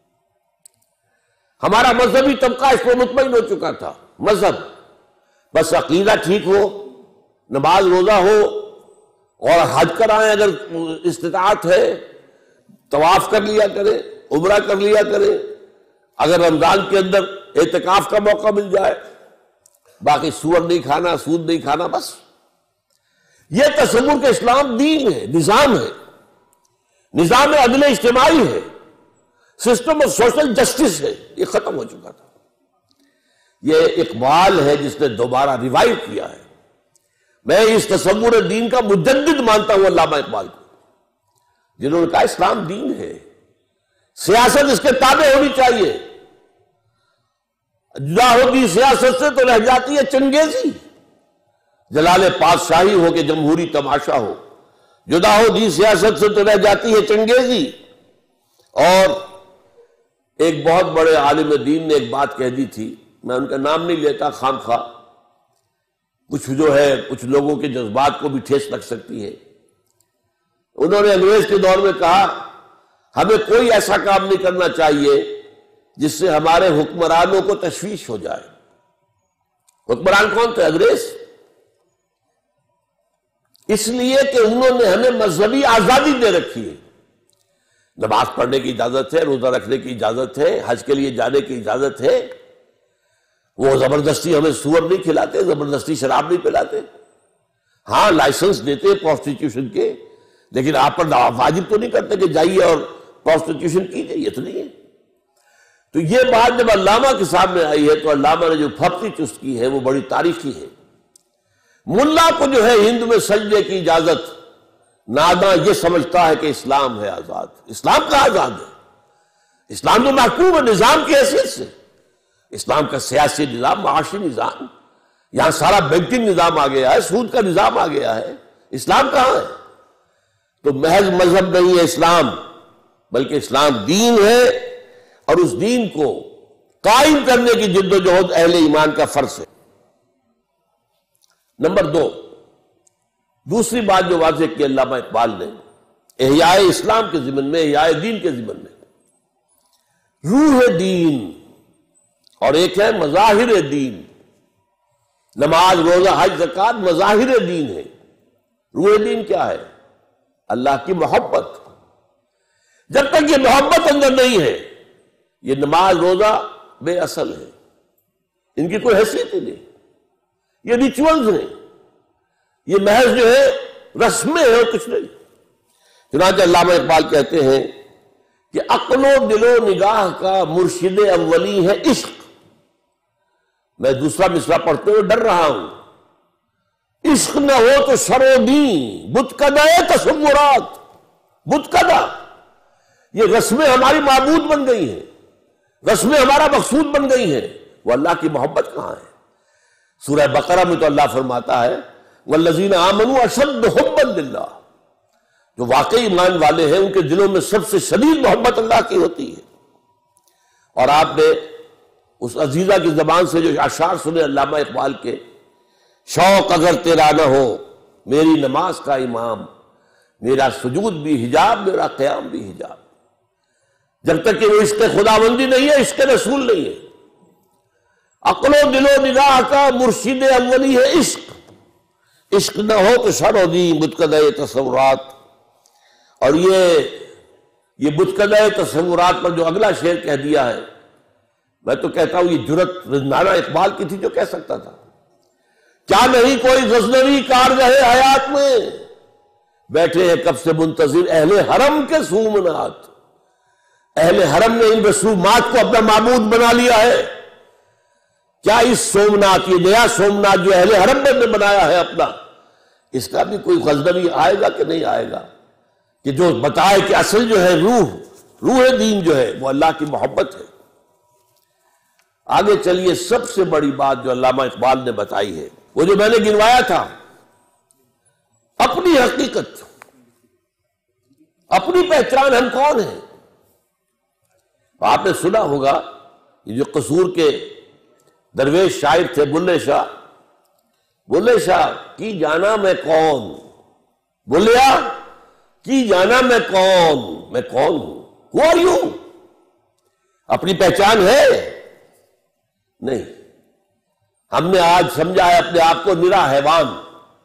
ہمارا مذہبی طبقہ اس پر مطمئن ہو چکا تھا. مذہب بس عقیدہ ٹھیک ہو، نماز روزہ ہو، اور حج کرائیں اگر استطاعت ہے، طواف کر لیا کرے، عمرہ کر لیا کرے، اگر رمضان کے اندر اعتکاف کا موقع مل جائے، باقی سور نہیں کھانا، سود نہیں کھانا. بس یہ تصور کہ اسلام دین ہے، نظام ہے، نظام عدل اجتماعی ہے، سسٹم آف سوشل جسٹس ہے، یہ ختم ہو چکا تھا. یہ اقبال ہے جس نے دوبارہ ریوائیو کیا ہے. میں اس تصور دین کا مجدد مانتا ہوں علامہ اقبال کو، جنہوں نے کہا اسلام دین ہے، سیاست اس کے تابع ہونی چاہیے. جدا ہوگی سیاست سے تو رہ جاتی ہے چنگیزی. جلال پادشاہی ہو کہ جمہوری تماشا ہو، جدا ہوگی سیاست سے تو رہ جاتی ہے چنگیزی. اور ایک بہت بڑے عالم دین نے ایک بات کہہ دی تھی، میں ان کا نام نہیں لیتا خام خواہ، کچھ جو ہے کچھ لوگوں کے جذبات کو بھی ٹھیس لگ سکتی ہے. انہوں نے انگریز کے دور میں کہا ہمیں کوئی ایسا کام نہیں کرنا چاہیے جس سے ہمارے حکمرانوں کو تشویش ہو جائے. حکمران کون تھے؟ انگریز. اس لیے کہ انہوں نے ہمیں مذہبی آزادی دے رکھی ہے. نماز پڑھنے کی اجازت ہے، روزہ رکھنے کی اجازت ہے، حج کے لیے جانے کی اجازت ہے. وہ زبردستی ہمیں سور نہیں کھلاتے، زبردستی شراب نہیں پلاتے. ہاں لائسنس دیتے ہیں پروسٹیٹیوشن کے، لیکن آپ پر واجب تو نہیں کرتے کہ جائیے اور پروسٹیٹیوشن کیجئے، یہ تو نہیں ہے. تو یہ بات جب علامہ کے سامنے آئی ہے تو علامہ نے جو پھپتی چست کی ہے وہ بڑی تاریخی ہے. ملا کو جو ہے ہند میں سجدے کی اجازت، ناداں یہ سمجھتا ہے کہ اسلام ہے آزاد. اسلام کا آزاد ہے؟ اسلام تو محکوم ہے نظام کی حیثیت سے. اسلام کا سیاسی نظام، معاشی نظام، یہاں سارا بینکنگ نظام آ گیا ہے، سود کا نظام آ گیا ہے. اسلام کہاں ہے؟ تو محض مذہب نہیں ہے اسلام، بلکہ اسلام دین ہے، اور اس دین کو قائم کرنے کی جد و جہد اہل ایمان کا فرض ہے. نمبر دو، دوسری بات جو واضح کی علامہ اقبال نے احیاء اسلام کے ضمن میں، احیاء دین کے ضمن میں، روح دین اور ایک ہے مظاہر دین. نماز، روزہ، حج، زکوٰۃ مظاہر دین ہے. روح دین کیا ہے؟ اللہ کی محبت. جب تک یہ محبت اندر نہیں ہے یہ نماز روزہ بے اصل ہے، ان کی کوئی حیثیت ہی نہیں. یہ ریچولز ہیں، یہ محض جو ہے رسمیں ہیں اور کچھ نہیں. چنانچہ علامہ اقبال کہتے ہیں کہ عقل و دل و نگاہ کا مرشد اولی ہے عشق. میں دوسرا مصرع پڑھتے ہوئے ڈر رہا ہوں. عشق نہ ہو تو شر و دین بتکدہ تصورات. بتکدہ، یہ رسمیں ہماری معبود بن گئی ہیں، رسمیں ہمارا مقصود بن گئی ہیں. وہ اللہ کی محبت کہاں ہے؟ سورہ بقرہ میں تو اللہ فرماتا ہے والذین آمنوا اشد حبا للہ. جو واقعی ایمان والے ہیں ان کے دلوں میں سب سے شدید محبت اللہ کی ہوتی ہے. اور آپ نے اس عزیزہ کی زبان سے جو اشعار سنے علامہ اقبال کے، شوق اگر تیرا نہ ہو میری نماز کا امام، میرا سجود بھی حجاب میرا قیام بھی حجاب. جب تک کہ وہ عشق خداوندی نہیں ہے عشق رسول نہیں ہے. عقل و دل و نگاہ کا مرشد اولی ہے عشق. عشق نہ ہو تو شر و دین بتکدہ تصورات. اور یہ یہ بتکدہ تصورات پر جو اگلا شعر کہہ دیا ہے، میں تو کہتا ہوں یہ جرت رندانہ اقبال کی تھی جو کہہ سکتا تھا. کیا نہیں کوئی غزنوی کارگہ حیات میں، بیٹھے ہیں کب سے منتظر اہل حرم کے سومنات. اہل حرم نے ان رسومات کو اپنا معبود بنا لیا ہے. کیا اس سومنات، یہ نیا سومنات جو اہل حرم نے بنایا ہے اپنا، اس کا بھی کوئی غزنوی آئے گا کہ نہیں آئے گا کہ جو بتائے کہ اصل جو ہے روح روح دین جو ہے وہ اللہ کی محبت ہے. آگے چلیے، سب سے بڑی بات جو علامہ اقبال نے بتائی ہے وہ جو میں نے گنوایا تھا، اپنی حقیقت، اپنی پہچان ہم کون ہیں. آپ نے سنا ہوگا یہ جو قصور کے درویش شاعر تھے بلے شاہ، بلے شاہ کی جانا میں کون، بولیا کی جانا میں کون، میں کون ہوں. Who are you؟ اپنی پہچان ہے نہیں. ہم نے آج سمجھا ہے اپنے آپ کو نرا حیوان.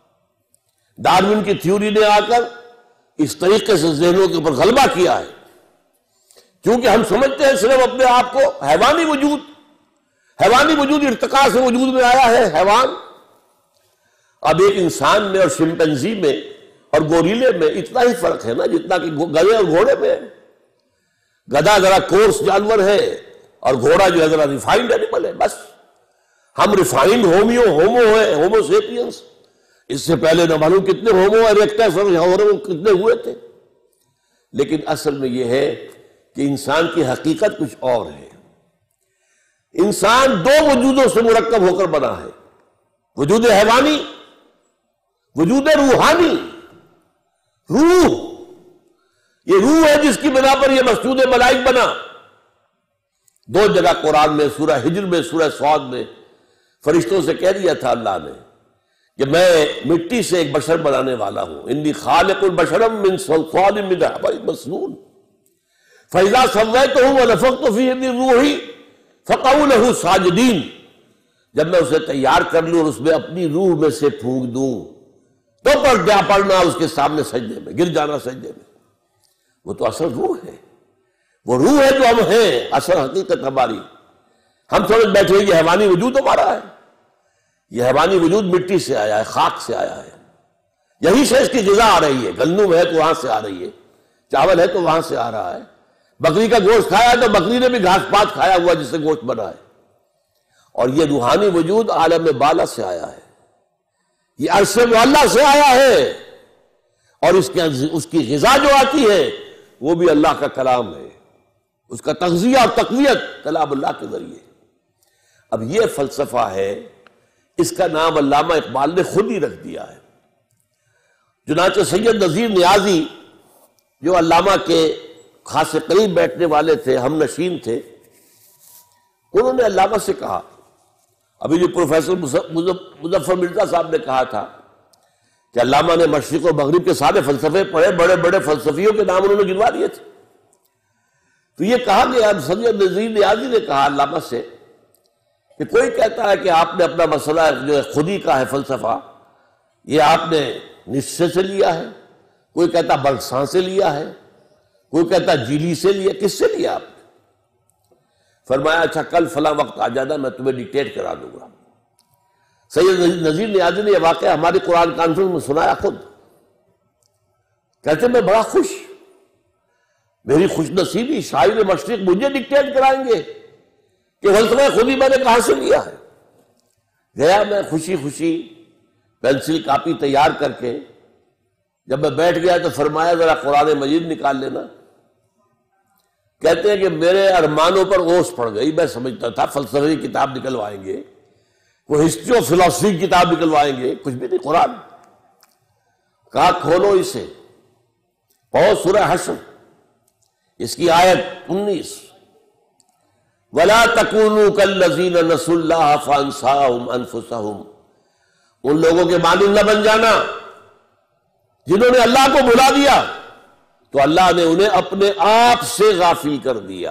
ڈارون کی تھیوری نے آ کر اس طریقے سے ذہنوں کے اوپر غلبہ کیا ہے، کیونکہ ہم سمجھتے ہیں صرف اپنے آپ کو حیوانی وجود. حیوانی وجود ارتقاء سے وجود میں آیا ہے حیوان. اب ایک انسان میں اور شمپینزی میں اور گوریلے میں اتنا ہی فرق ہے نا جتنا کہ گدھے اور گھوڑے میں. گدھا ذرا کورس جانور ہے اور گھوڑا جو ہے ذرا ریفائنڈ اینیمل ہے. بس ہم ریفائنڈ ہومیو ہومو ہے، ہومو سیپینس. اس سے پہلے نہ معلوم کتنے ہومو ایریکٹس اور کتنے ہوئے تھے. لیکن اصل میں یہ ہے کہ انسان کی حقیقت کچھ اور ہے. انسان دو وجودوں سے مرکب ہو کر بنا ہے، وجود حیوانی، وجود روحانی. روح، یہ روح ہے جس کی بنا پر یہ مسجود ملائک بنا. دو جگہ قرآن میں، سورہ ہجر میں، سورہ صاد میں فرشتوں سے کہہ دیا تھا اللہ نے کہ میں مٹی سے ایک بشر بنانے والا ہوں. انی خالق البشر من صلصال من حمأ مسنون فإذا سويته ونفخت فيه من روحي فقعوا له ساجدين. جب میں اسے تیار کر لوں اور اس میں اپنی روح میں سے پھونک دوں تو پر جا پڑنا اس کے سامنے سجدے میں، گر جانا سجدے میں. وہ تو اصل روح ہے، وہ روح ہے جو ہم ہیں، اصل حقیقت ہماری. ہم سمجھ بیٹھے یہ حیوانی وجود ہمارا ہے. یہ حیوانی وجود مٹی سے آیا ہے، خاک سے آیا ہے. یہی سے اس کی غذا آ رہی ہے. گندم ہے تو وہاں سے آ رہی ہے، چاول ہے تو وہاں سے آ رہا ہے. بکری کا گوشت کھایا تو بکری نے بھی گھاس پات کھایا ہوا جس سے گوشت بنا ہے. اور یہ روحانی وجود عالم بالا سے آیا ہے، یہ عرش معلیٰ سے آیا ہے. اور اس کے اس کی غذا جو آتی ہے وہ بھی اللہ کا کلام ہے. اس کا تغذیہ اور تقویت کلام اللہ کے ذریعے. اب یہ فلسفہ ہے، اس کا نام علامہ اقبال نے خود ہی رکھ دیا ہے. چنانچہ سید نذیر نیازی جو علامہ کے خاص قریب بیٹھنے والے تھے، ہم نشین تھے، انہوں نے علامہ سے کہا، ابھی جو پروفیسر مظفر مرزا صاحب نے کہا تھا کہ علامہ نے مشرق و مغرب کے سارے فلسفے پڑھے، بڑے بڑے فلسفیوں کے نام انہوں نے گنوا دیے تھے. تو یہ کہا گیا، سید نذیر نیازی نے کہا علامہ سے کہ کوئی کہتا ہے کہ آپ نے اپنا مسئلہ جو ہے خودی کا ہے فلسفہ، یہ آپ نے نشے سے لیا ہے، کوئی کہتا بلساں سے لیا ہے، کوئی کہتا جیلی سے لیا، کس سے لیا آپ نے؟ فرمایا اچھا کل فلاں وقت آ جانا، میں تمہیں ڈکٹیٹ کرا دوں گا۔ سید نذیر نیازی نے یہ واقعہ ہماری قرآن کانفرنس میں سنایا خود، کہتے میں بڑا خوش، میری خوش نصیبی، شاعر مشرق مجھے ڈکٹیٹ کرائیں گے کہ فلسفہ خود ہی میں نے کہاں سے لیا ہے۔ گیا میں خوشی خوشی پینسل کاپی تیار کر کے، جب میں بیٹھ گیا تو فرمایا ذرا قرآن مجید نکال لینا۔ کہتے ہیں کہ میرے ارمانوں پر اوس پڑ گئی، میں سمجھتا تھا فلسفے کی کتاب نکلوائیں گے، کوئی ہسٹری آف فلاسفی کی کتاب نکلوائیں گے، کچھ بھی نہیں، قرآن۔ کہا کھولو اسے، پڑھو سورہ حشر، اس کی آیت انیس، وَلَا تَكُونُوا كَالَّذِينَ نَسُوا اللَّهَ فَأَنسَاهُمْ أَنفُسَهُمْ، ان لوگوں کے مانند نہ بن جانا جنہوں نے اللہ کو بھلا دیا تو اللہ نے انہیں اپنے آپ سے غافل کر دیا۔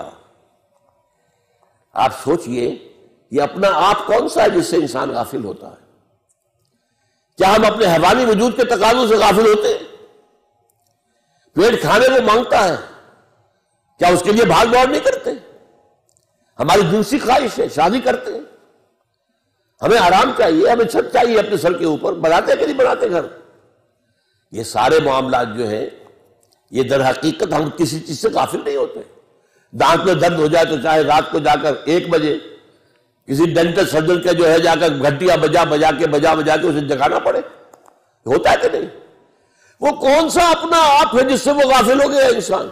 آپ سوچئے یہ اپنا آپ کون سا ہے جس سے انسان غافل ہوتا ہے؟ کیا ہم اپنے حیوانی وجود کے تقاضوں سے غافل ہوتے ہیں؟ پیٹ کھانے کو مانگتا ہے، کیا اس کے لیے بھاگ دوڑ نہیں کرتے؟ ہماری جنسی خواہش ہے، شادی کرتے ہیں، ہمیں آرام چاہیے، ہمیں چھت چاہیے اپنے سر کے اوپر، بناتے کہ نہیں بناتے گھر؟ یہ سارے معاملات جو ہیں یہ در حقیقت ہم کسی چیز سے غافل نہیں ہوتے۔ دانت میں درد ہو جائے تو چاہے رات کو جا کر ایک بجے کسی ڈینٹل سرجن کے جو ہے جا کر گھنٹیاں بجا بجا کے بجا بجا کے اسے جگانا پڑے، ہوتا ہے کہ نہیں؟ وہ کون سا اپنا آپ ہے جس سے وہ غافل ہو گیا انسان؟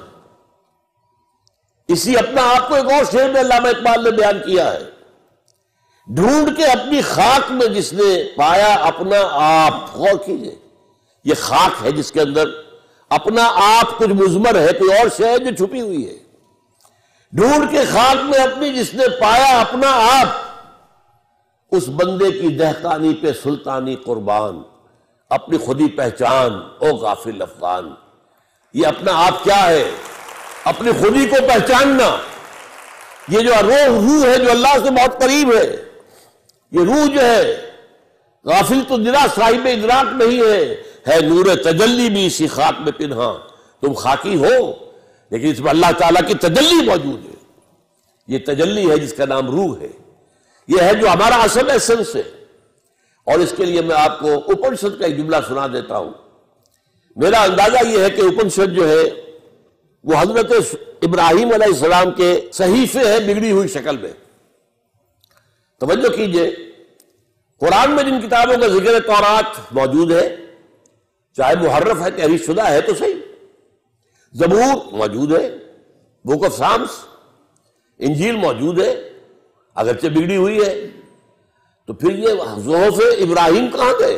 اسی اپنا آپ کو ایک اور شعر میں علامہ اقبال نے بیان کیا ہے، ڈھونڈ کے اپنی خاک میں جس نے پایا اپنا آپ۔ غور کیجئے، یہ خاک ہے جس کے اندر اپنا آپ کچھ مضمر ہے، کوئی اور شے ہے جو چھپی ہوئی ہے۔ ڈھونڈ کے خاک میں اپنی جس نے پایا اپنا آپ، اس بندے کی دہقانی پہ سلطانی قربان، اپنی خودی پہچان او غافل افغان۔ یہ اپنا آپ کیا ہے؟ اپنی خودی کو پہچاننا، یہ جو روح روح ہے جو اللہ سے بہت قریب ہے، یہ روح جو ہے غافل تو نرا صاحب ادراک نہیں ہے، ہے نور تجلی بھی اسی خاک میں پنہاں۔ تم خاکی ہو لیکن اس میں اللہ تعالیٰ کی تجلی موجود ہے، یہ تجلی ہے جس کا نام روح ہے، یہ ہے جو ہمارا اصل ایسنس ہے۔ اور اس کے لیے میں آپ کو اپنشد کا ایک جملہ سنا دیتا ہوں۔ میرا اندازہ یہ ہے کہ اپنشد جو ہے وہ حضرت ابراہیم علیہ السلام کے صحیفے ہیں بگڑی ہوئی شکل میں۔ توجہ کیجئے، قرآن میں جن کتابوں کا ذکر تورات موجود ہے، چاہے محرف ہے، تحریف شدہ ہے تو صحیح، زبور موجود ہے، بک آف سامس، انجیل موجود ہے، اگرچہ بگڑی ہوئی ہے، تو پھر یہ صحف ابراہیم کہاں گئے؟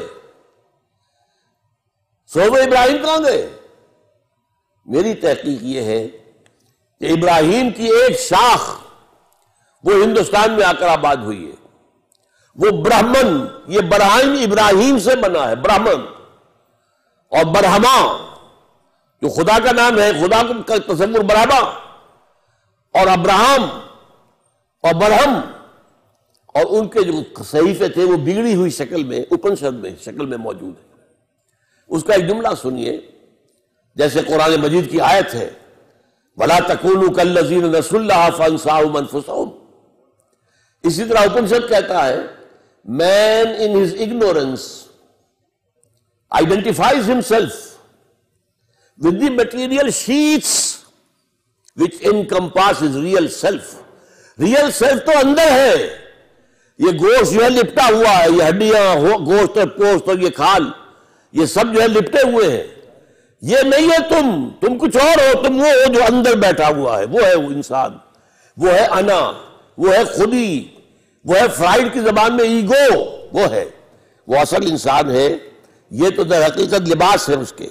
صحف ابراہیم کہاں گئے؟ میری تحقیق یہ ہے کہ ابراہیم کی ایک شاخ وہ ہندوستان میں آ کر آباد ہوئی ہے، وہ برہمن، یہ برہم ابراہیم سے بنا ہے، برہمن اور برہما جو خدا کا نام ہے، خدا کا تصور برہما اور ابراہم اور برہم، اور ان کے جو صحیفے تھے وہ بگڑی ہوئی شکل میں اپنشد میں شکل میں موجود ہے۔ اس کا ایک جملہ سنیے، جیسے قرآن مجید کی آیت ہے، وَلَا تَكُونُوا كَالَّذِينَ نَسُوا اللَّهَ فَأَنسَاهُمْ أَنفُسَهُمْ۔ اسی طرح اپنشد کہتا ہے، man in his ignorance identifies himself with the material sheets which encompass his real self۔ real self تو اندر ہے، یہ گوشت جو ہے لپٹا ہوا ہے، یہ ہڈیاں، گوشت اور پوست اور یہ کھال، یہ سب جو ہے لپٹے ہوئے ہیں، یہ نہیں ہے تم تم کچھ اور ہو، تم وہ ہو جو اندر بیٹھا ہوا ہے، وہ ہے وہ انسان، وہ ہے انا، وہ ہے خودی، وہ ہے فرائیڈ کی زبان میں ایگو، وہ ہے وہ اصل انسان ہے۔ یہ تو در حقیقت لباس ہے اس کے۔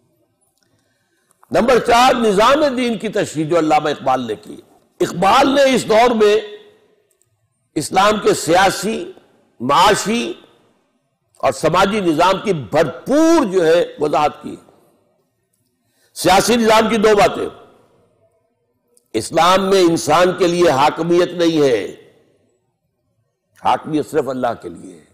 نمبر چار، نظام دین کی تشریح جو علامہ اقبال نے کی۔ اقبال نے اس دور میں اسلام کے سیاسی، معاشی اور سماجی نظام کی بھرپور جو ہے وضاحت کی۔ سیاسی نظام کی دو باتیں، اسلام میں انسان کے لیے حاکمیت نہیں ہے، حاکمیت صرف اللہ کے لیے ہے۔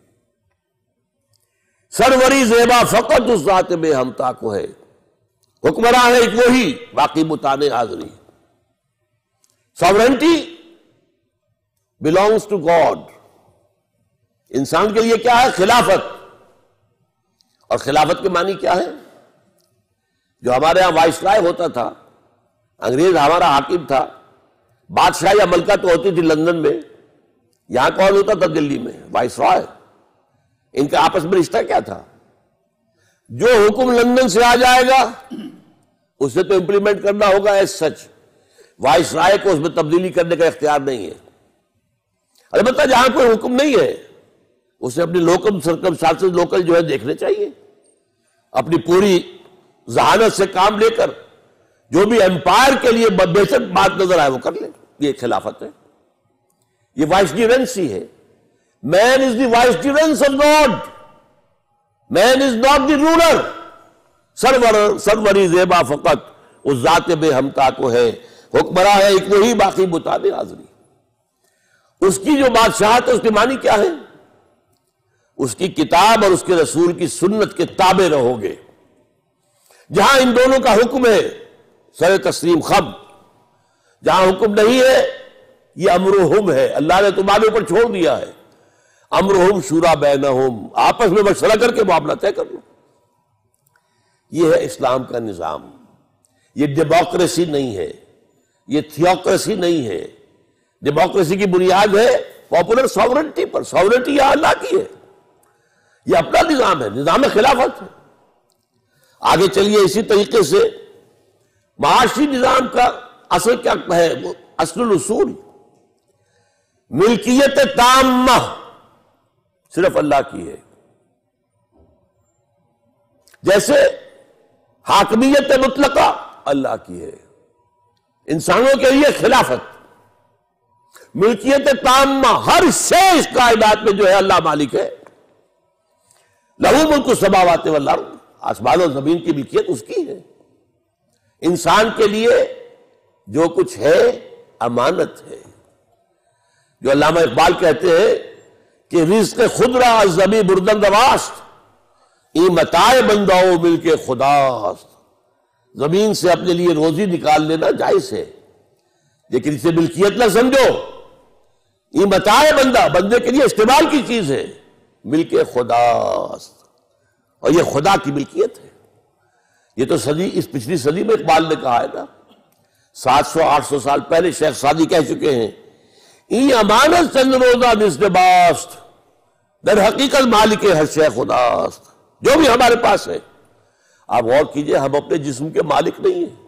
سروری زیبا فقط اس ذات بے ہمتا کو ہے، حکمراں ہے ایک وہی، باقی بتانے حاضری۔ Sovereignty belongs to God۔ انسان کے لیے کیا ہے؟ خلافت۔ اور خلافت کے معنی کیا ہے؟ جو ہمارے ہاں وائسرائے ہوتا تھا، انگریز ہمارا حاکم تھا، بادشاہ یا ملکہ تو ہوتی تھی لندن میں، یہاں کون ہوتا تھا؟ دلی میں وائسرائے۔ ان کا آپس میں رشتہ کیا تھا؟ جو حکم لندن سے آ جائے گا اسے تو امپلیمنٹ کرنا ہوگا ایز سچ، وائسرائے کو اس میں تبدیلی کرنے کا اختیار نہیں ہے۔ البتہ جہاں کوئی حکم نہیں ہے اسے اپنی لوکل سرکمسٹانسز لوکل جو ہے دیکھنے چاہیے، اپنی پوری ذہانت سے کام لے کر جو بھی امپائر کے لیے بہتر بات نظر آئے وہ کر لے۔ یہ خلافت ہے، یہ وائسریجنسی ہے۔ Man is the vicegerent of God, man is not the ruler. سرور سروری زیبا فقط اس ذات بے ہمتا کو ہے، حکمراں ہے ایک وہی، باقی بتانے حاضری۔ اس کی جو بادشاہت ہے اس کے معنی کیا ہے؟ اس کی کتاب اور اس کے رسول کی سنت کے تابع رہو گے۔ جہاں ان دونوں کا حکم ہے سر تسلیم خم، جہاں حکم نہیں ہے یہ امرہم ہے، اللہ نے تمہارے اوپر چھوڑ دیا ہے۔ امرہم شورا بینہم، آپس میں مشورہ کر کے معاملہ طے کر لو۔ یہ ہے اسلام کا نظام۔ یہ ڈیموکریسی نہیں ہے، یہ تھیوکریسی نہیں ہے۔ ڈیموکریسی کی بنیاد ہے پاپولر ساورنٹی پر، ساورنٹی یہاں اللہ کی ہے، یہ اپنا نظام ہے، نظام خلافت ہے۔ آگے چلیے اسی طریقے سے معاشی نظام کا اصل کیا ہے؟ اصل الاصول ملکیت تامہ صرف اللہ کی ہے۔ جیسے حاکمیت مطلقہ اللہ کی ہے، انسانوں کے لیے خلافت، ملکیت تامہ، ہر شے اس کائنات میں جو ہے اللہ مالک ہے۔ لہو ملک السماوات والارض، آسمان و زمین کی ملکیت اس کی ہے۔ انسان کے لیے جو کچھ ہے امانت ہے۔ جو علامہ اقبال کہتے ہیں کہ رزق خود را از زمیں بردن رواست، ای متاع بنداؤ مل کے خداست۔ زمین سے اپنے لیے روزی نکال لینا جائز ہے، لیکن اسے ملکیت نہ سمجھو۔ یہ متاع بندہ، بندے کے لیے استعمال کی چیز ہے، مل کے خداست، اور یہ خدا کی ملکیت ہے۔ یہ تو صدی اس پچھلی صدی میں اقبال نے کہا ہے نا، سات سو آٹھ سو سال پہلے شیخ سعدی کہہ چکے ہیں، این امانت چند روزہ نزد باست، در حقیقت مالک ہر شے خداست۔ جو بھی ہمارے پاس ہے، آپ غور کیجئے، ہم اپنے جسم کے مالک نہیں ہیں،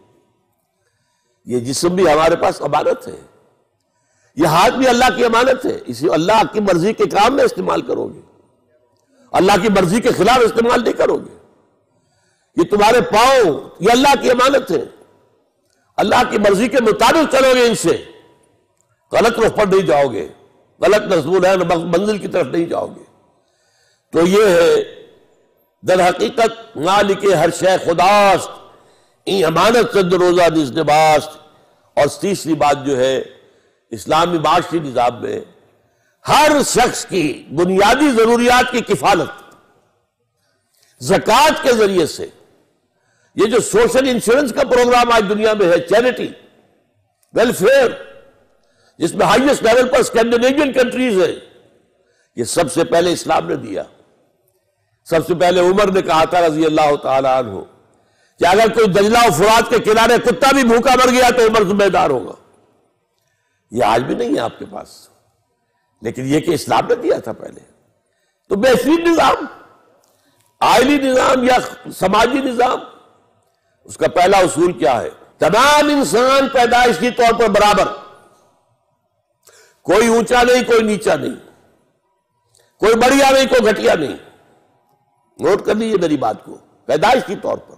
یہ جسم بھی ہمارے پاس امانت ہے، یہ ہاتھ بھی اللہ کی امانت ہے، اسی اللہ کی مرضی کے کام میں استعمال کرو گے، اللہ کی مرضی کے خلاف استعمال نہیں کرو گے۔ یہ تمہارے پاؤں، یہ اللہ کی امانت ہے، اللہ کی مرضی کے مطابق چلو گے، ان سے غلط رخ پر نہیں جاؤ گے، غلط مضمون ہے منزل کی طرف نہیں جاؤ گے۔ تو یہ ہے در حقیقت مالک ہر شے خداست، این امانت چند روزہ نزد باست۔ اور تیسری بات جو ہے اسلامی معاشی نظام میں ہر شخص کی بنیادی ضروریات کی کفالت زکوٰۃ کے ذریعے سے۔ یہ جو سوشل انشورنس کا پروگرام آج دنیا میں ہے، چیریٹی ویلفیئر، جس میں ہائیسٹ لیول پر اسکینڈینیوین کنٹریز ہے، یہ سب سے پہلے اسلام نے دیا۔ سب سے پہلے عمر نے کہا تھا رضی اللہ تعالیٰ عنہ کہ اگر کوئی دجلہ و فرات کے کنارے کتا بھی بھوکا مر گیا تو عمر ذمہ دار ہوگا۔ یہ آج بھی نہیں ہے آپ کے پاس، لیکن یہ کہ اسلام نے دیا تھا پہلے۔ تو بہترین نظام، آئلی نظام یا سماجی نظام، اس کا پہلا اصول کیا ہے؟ تمام انسان پیدائشی طور پر برابر، کوئی اونچا نہیں، کوئی نیچا نہیں، کوئی بڑھیا نہیں، کوئی گھٹیا نہیں۔ نوٹ کر لیجیے میری بات کو، پیدائشی طور پر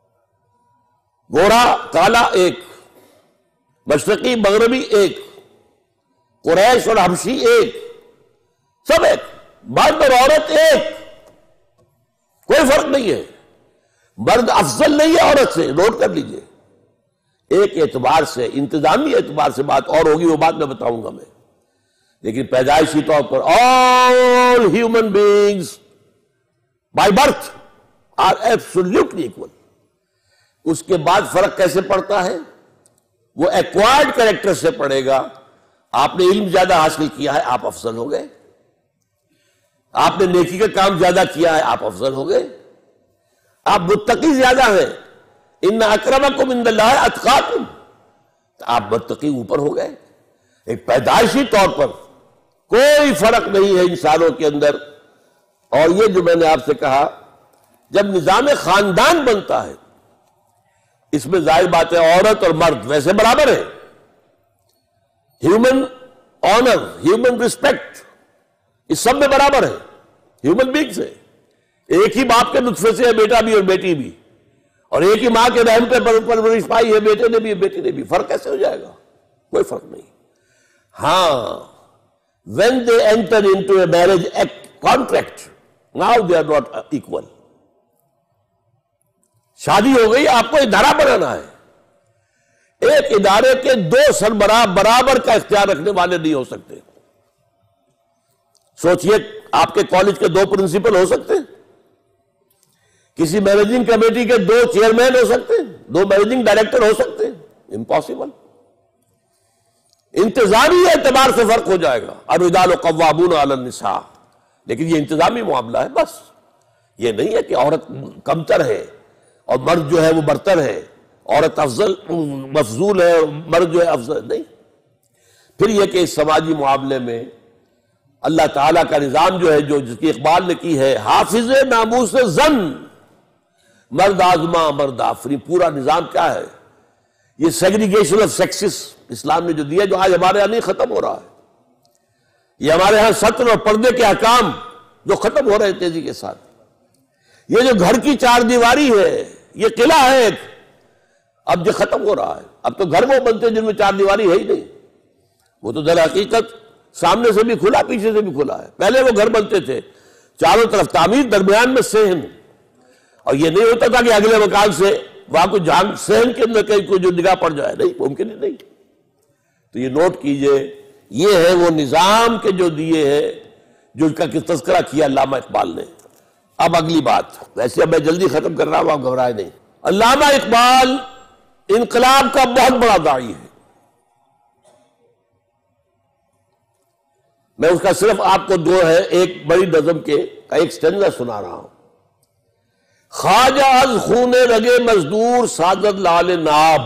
گورا کالا ایک، مشرقی مغربی ایک، قریش اور حبشی ایک، سب ایک، مرد اور عورت ایک، کوئی فرق نہیں ہے۔ مرد افضل نہیں ہے عورت سے، نوٹ کر لیجئے۔ ایک اعتبار سے، انتظامی اعتبار سے بات اور ہوگی، وہ بات میں بتاؤں گا میں، لیکن پیدائشی طور پر all human beings by birth are absolutely equal. اس کے بعد فرق کیسے پڑتا ہے؟ وہ ایکوائرڈ کریکٹر سے پڑے گا. آپ نے علم زیادہ حاصل کیا ہے، آپ افضل ہو گئے. آپ نے نیکی کا کام زیادہ کیا ہے، آپ افضل ہو گئے. آپ متقی زیادہ ہیں، ان اکرمکم عند اللہ اتقاکم، آپ متقی اوپر ہو گئے. ایک پیدائشی طور پر کوئی فرق نہیں ہے انسانوں کے اندر. اور یہ جو میں نے آپ سے کہا، جب نظام خاندان بنتا ہے، اس میں ظاہر بات ہے عورت اور مرد ویسے برابر ہیں. ہیومن آنر، ہیومن رسپیکٹ، اس سب میں برابر ہے. ہیومن بینگز ہے، ایک ہی باپ کے نطفے سے ہے بیٹا بھی اور بیٹی بھی، اور ایک ہی ماں کے رحم پہ پرورش پائی ہے بیٹے نے بھی بیٹی نے بھی. فرق کیسے ہو جائے گا؟ کوئی فرق نہیں. ہاں when they enter into a marriage act contract, now they are not equal. شادی ہو گئی، آپ کو ادارہ بنانا ہے. ایک ادارے کے دو سربراہ برابر کا اختیار رکھنے والے نہیں ہو سکتے. سوچئے آپ کے کالج کے دو پرنسپل ہو سکتے ہیں؟ کسی مینیجنگ کمیٹی کے دو چیئرمین ہو سکتے ہیں؟ دو مینیجنگ ڈائریکٹر ہو سکتے ہیں؟ امپاسبل. انتظامی اعتبار سے فرق ہو جائے گا. الرجال قوامون علی النساء، لیکن یہ انتظامی معاملہ ہے بس. یہ نہیں ہے کہ عورت کمتر ہے اور مرد جو ہے وہ برتر ہے، عورت افضل مفضول ہے اور مرد جو ہے افضل نہیں. پھر یہ کہ اس سماجی معاملے میں اللہ تعالیٰ کا نظام جو ہے، جو جس کی اقبال نے کی ہے، حافظ ناموس زن مرد آزما مرد آفری. پورا نظام کیا ہے؟ یہ سیگریگیشن آف سیکسز اسلام نے جو دیا، جو آج ہمارے ہاں نہیں ختم ہو رہا ہے. یہ ہمارے ہاں سطر اور پردے کے احکام جو ختم ہو رہے ہیں تیزی کے ساتھ. یہ جو گھر کی چار دیواری ہے، یہ قلعہ ہے ایک، اب یہ ختم ہو رہا ہے. اب تو گھر وہ بنتے ہیں جن میں چار دیواری ہے ہی نہیں. وہ تو در حقیقت سامنے سے بھی کھلا، پیچھے سے بھی کھلا ہے. پہلے وہ گھر بنتے تھے چاروں طرف تعمیر، درمیان میں صحن، اور یہ نہیں ہوتا تھا کہ اگلے مکان سے وہاں کوئی جان صحن کے اندر کہیں کوئی جو نگاہ پڑ جائے. نہیں، ممکن ہی نہیں. تو یہ نوٹ کیجئے، یہ ہے وہ نظام کے جو دیے ہیں، جو ان کا تذکرہ کیا علامہ اقبال نے. اب اگلی بات، ویسے اب میں جلدی ختم کر رہا ہوں، آپ گھبرائے نہیں. علامہ اقبال انقلاب کا بہت بڑا داعی ہے. میں اس کا صرف آپ کو دو ہے ایک بڑی نظم کے ایک سٹینزا سنا رہا ہوں. خواجہ از خون رگے مزدور سازد لال ناب،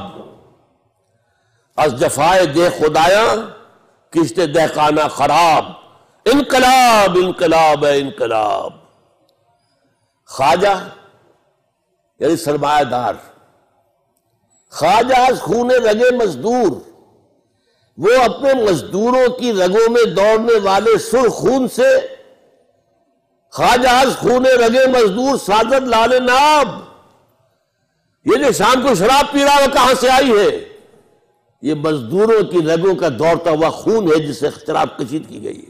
از جفائے دہ خدایاں کشت دہقانہ خراب. انقلاب انقلاب ہے انقلاب. خواجہ یعنی سرمایہ دار، خواجہ از خون رگے مزدور، وہ اپنے مزدوروں کی رگوں میں دوڑنے والے سرخ خون سے. خواجہ از خون رگے مزدور سازد لال ناب، یہ جو شام کو شراب پی رہا وہ کہاں سے آئی ہے؟ یہ مزدوروں کی رگوں کا دوڑتا ہوا خون ہے جس سے شراب کشید کی گئی ہے.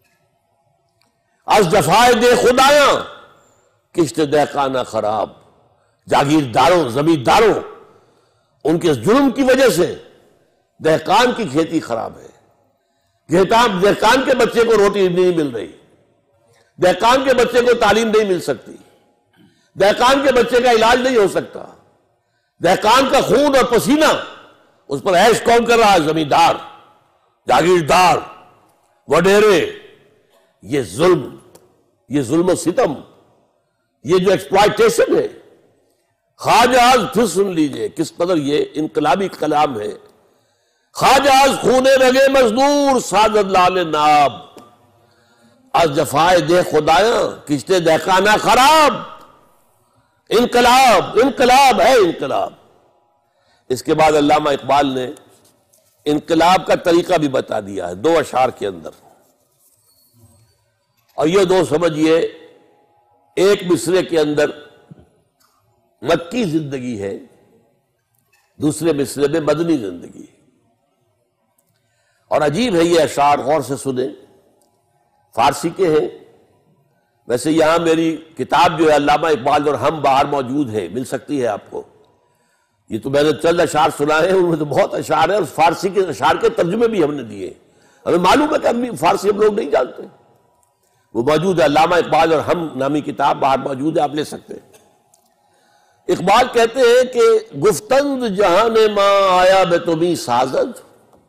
از جفائے دے خدایاں کشت دہقانہ خراب، جاگیرداروں زمینداروں ان کے ظلم کی وجہ سے دہقان کی کھیتی خراب ہے. دہقان کے بچے کو روٹی نہیں مل رہی، دہقان کے بچے کو تعلیم نہیں مل سکتی، دہقان کے بچے کا علاج نہیں ہو سکتا. دہقان کا خون اور پسینہ اس پر عیش کون کر رہا ہے؟ زمیندار، جاگیردار، وڈیرے. یہ ظلم، یہ ظلم و ستم، یہ جو ایکسپلائٹیشن ہے. خواجہ از پھر سن لیجئے کس قدر یہ انقلابی کلام ہے. خواجہ از خون رگے مزدور سازد لال ناب، از جفائے دہ خدایاں کشت دہقانہ خراب. انقلاب انقلاب ہے انقلاب. اس کے بعد علامہ اقبال نے انقلاب کا طریقہ بھی بتا دیا ہے دو اشعار کے اندر. اور یہ دو سمجھیے، ایک مصرے کے اندر مکی زندگی ہے، دوسرے مصرے میں مدنی زندگی ہے. اور عجیب ہے یہ اشعار، غور سے سنیں. فارسی کے ہیں. ویسے یہاں میری کتاب جو ہے علامہ اقبال اور ہم باہر موجود ہے، مل سکتی ہے آپ کو. یہ تو میں نے چند اشعار سنا ہے، ان میں تو بہت اشعار ہیں، اور فارسی کے اشعار کے ترجمے بھی ہم نے دیے. ہمیں معلوم ہے کہ ہم فارسی ہم لوگ نہیں جانتے، وہ موجود ہے، علامہ اقبال اور ہم نامی کتاب باہر موجود ہے، آپ لے سکتے ہیں۔ اقبال کہتے ہیں کہ گفتند جہان ماں آیا بے تمہیں سازد،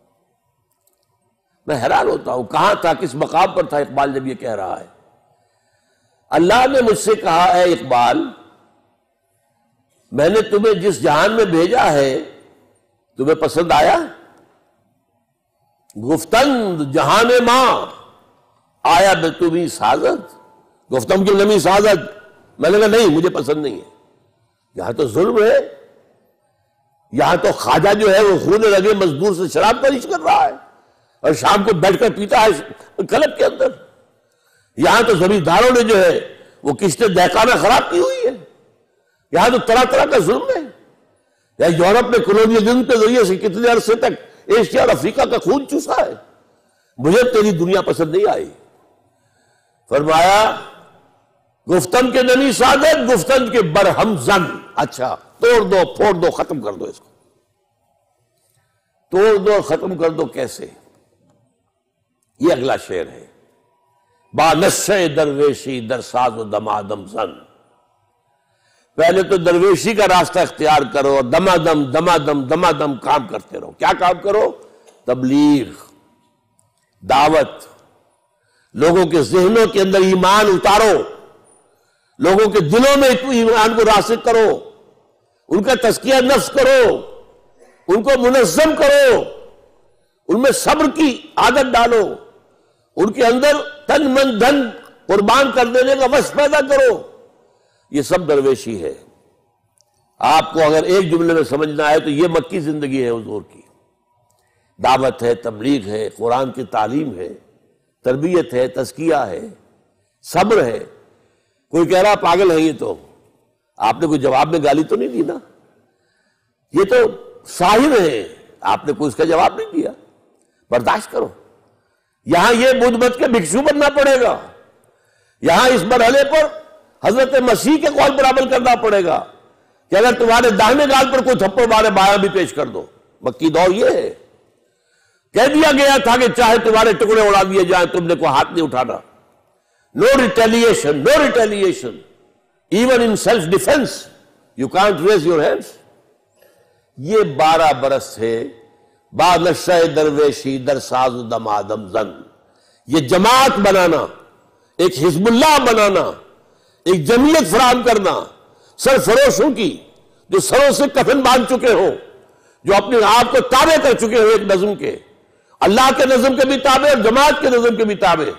میں حیران ہوتا ہوں کہاں تھا، کس مقام پر تھا اقبال جب یہ کہہ رہا ہے۔ اللہ نے مجھ سے کہا اے اقبال، میں نے تمہیں جس جہان میں بھیجا ہے تمہیں پسند آیا؟ گفتند جہان ماں آیا بے تمہیں سازد، گفتم کی نمی سازد، میں نے کہا نہیں مجھے پسند نہیں ہے، یہاں تو ظلم ہے، یہاں تو خواجہ جو ہے وہ خون لگے مزدور سے شراب فروش کر رہا ہے اور شام کو بیٹھ کر پیتا ہے کلب کے اندر، یہاں تو زمینداروں نے جو ہے وہ کشتیں دہقانہ خراب کی ہوئی ہے، یہاں تو طرح طرح کا ظلم ہے، یہاں یورپ میں کولونیلزم کے ذریعے سے کتنے عرصے تک ایشیا اور افریقہ کا خون چوسا ہے، مجھے تیری دنیا پسند نہیں آئی۔ فرمایا گفتن کے نمی سادت، گفتن کے برہم زن، اچھا توڑ دو پھوڑ دو ختم کر دو، اس کو توڑ دو ختم کر دو، کیسے؟ یہ اگلا شعر ہے، با نشے درویشی در ساز و دمادم زن، پہلے تو درویشی کا راستہ اختیار کرو اور دمادم دمادم دمادم کام کرتے رہو۔ کیا کام کرو؟ تبلیغ، دعوت، لوگوں کے ذہنوں کے اندر ایمان اتارو، لوگوں کے دلوں میں ایمان کو راسخ کرو، ان کا تزکیہ نفس کرو، ان کو منظم کرو، ان میں صبر کی عادت ڈالو، ان کے اندر تن من دھن قربان کر دینے کا وش پیدا کرو، یہ سب درویشی ہے۔ آپ کو اگر ایک جملے میں سمجھنا ہے تو یہ مکی زندگی ہے حضور کی، دعوت ہے، تبلیغ ہے، قرآن کی تعلیم ہے، تربیت ہے، تزکیہ ہے، صبر ہے۔ کوئی کہہ رہا پاگل ہے یہ تو، آپ نے کوئی جواب میں گالی تو نہیں دی نا، یہ تو ساحر ہے، آپ نے کوئی اس کا جواب نہیں دیا، برداشت کرو۔ یہاں یہ بدھ مت کے بھکشو بننا پڑے گا، یہاں اس مرحلے پر حضرت مسیح کے قول پر عمل کرنا پڑے گا کہ اگر تمہارے داہنے گال پر کوئی تھپڑ مارے بایاں بھی پیش کر دو۔ مکی دور یہ ہے، کہہ دیا گیا تھا کہ چاہے تمہارے ٹکڑے اڑا دیے جائیں تم نے کوئی ہاتھ نہیں اٹھانا، no retaliation, no retaliation even in self defence you can't raise your hands. یہ بارہ برس سے با نشہ درویشی در ساز دم آدم زن، یہ جماعت بنانا، ایک حزب اللہ بنانا، ایک جمعیت فراہم کرنا سرفروشوں کی جو سروں سے کفن باندھ چکے ہوں، جو اپنے آپ کو تابع کر چکے ہو ایک نظم کے، اللہ کے نظم کے بھی تابع اور جماعت کے نظم کے بھی تابع۔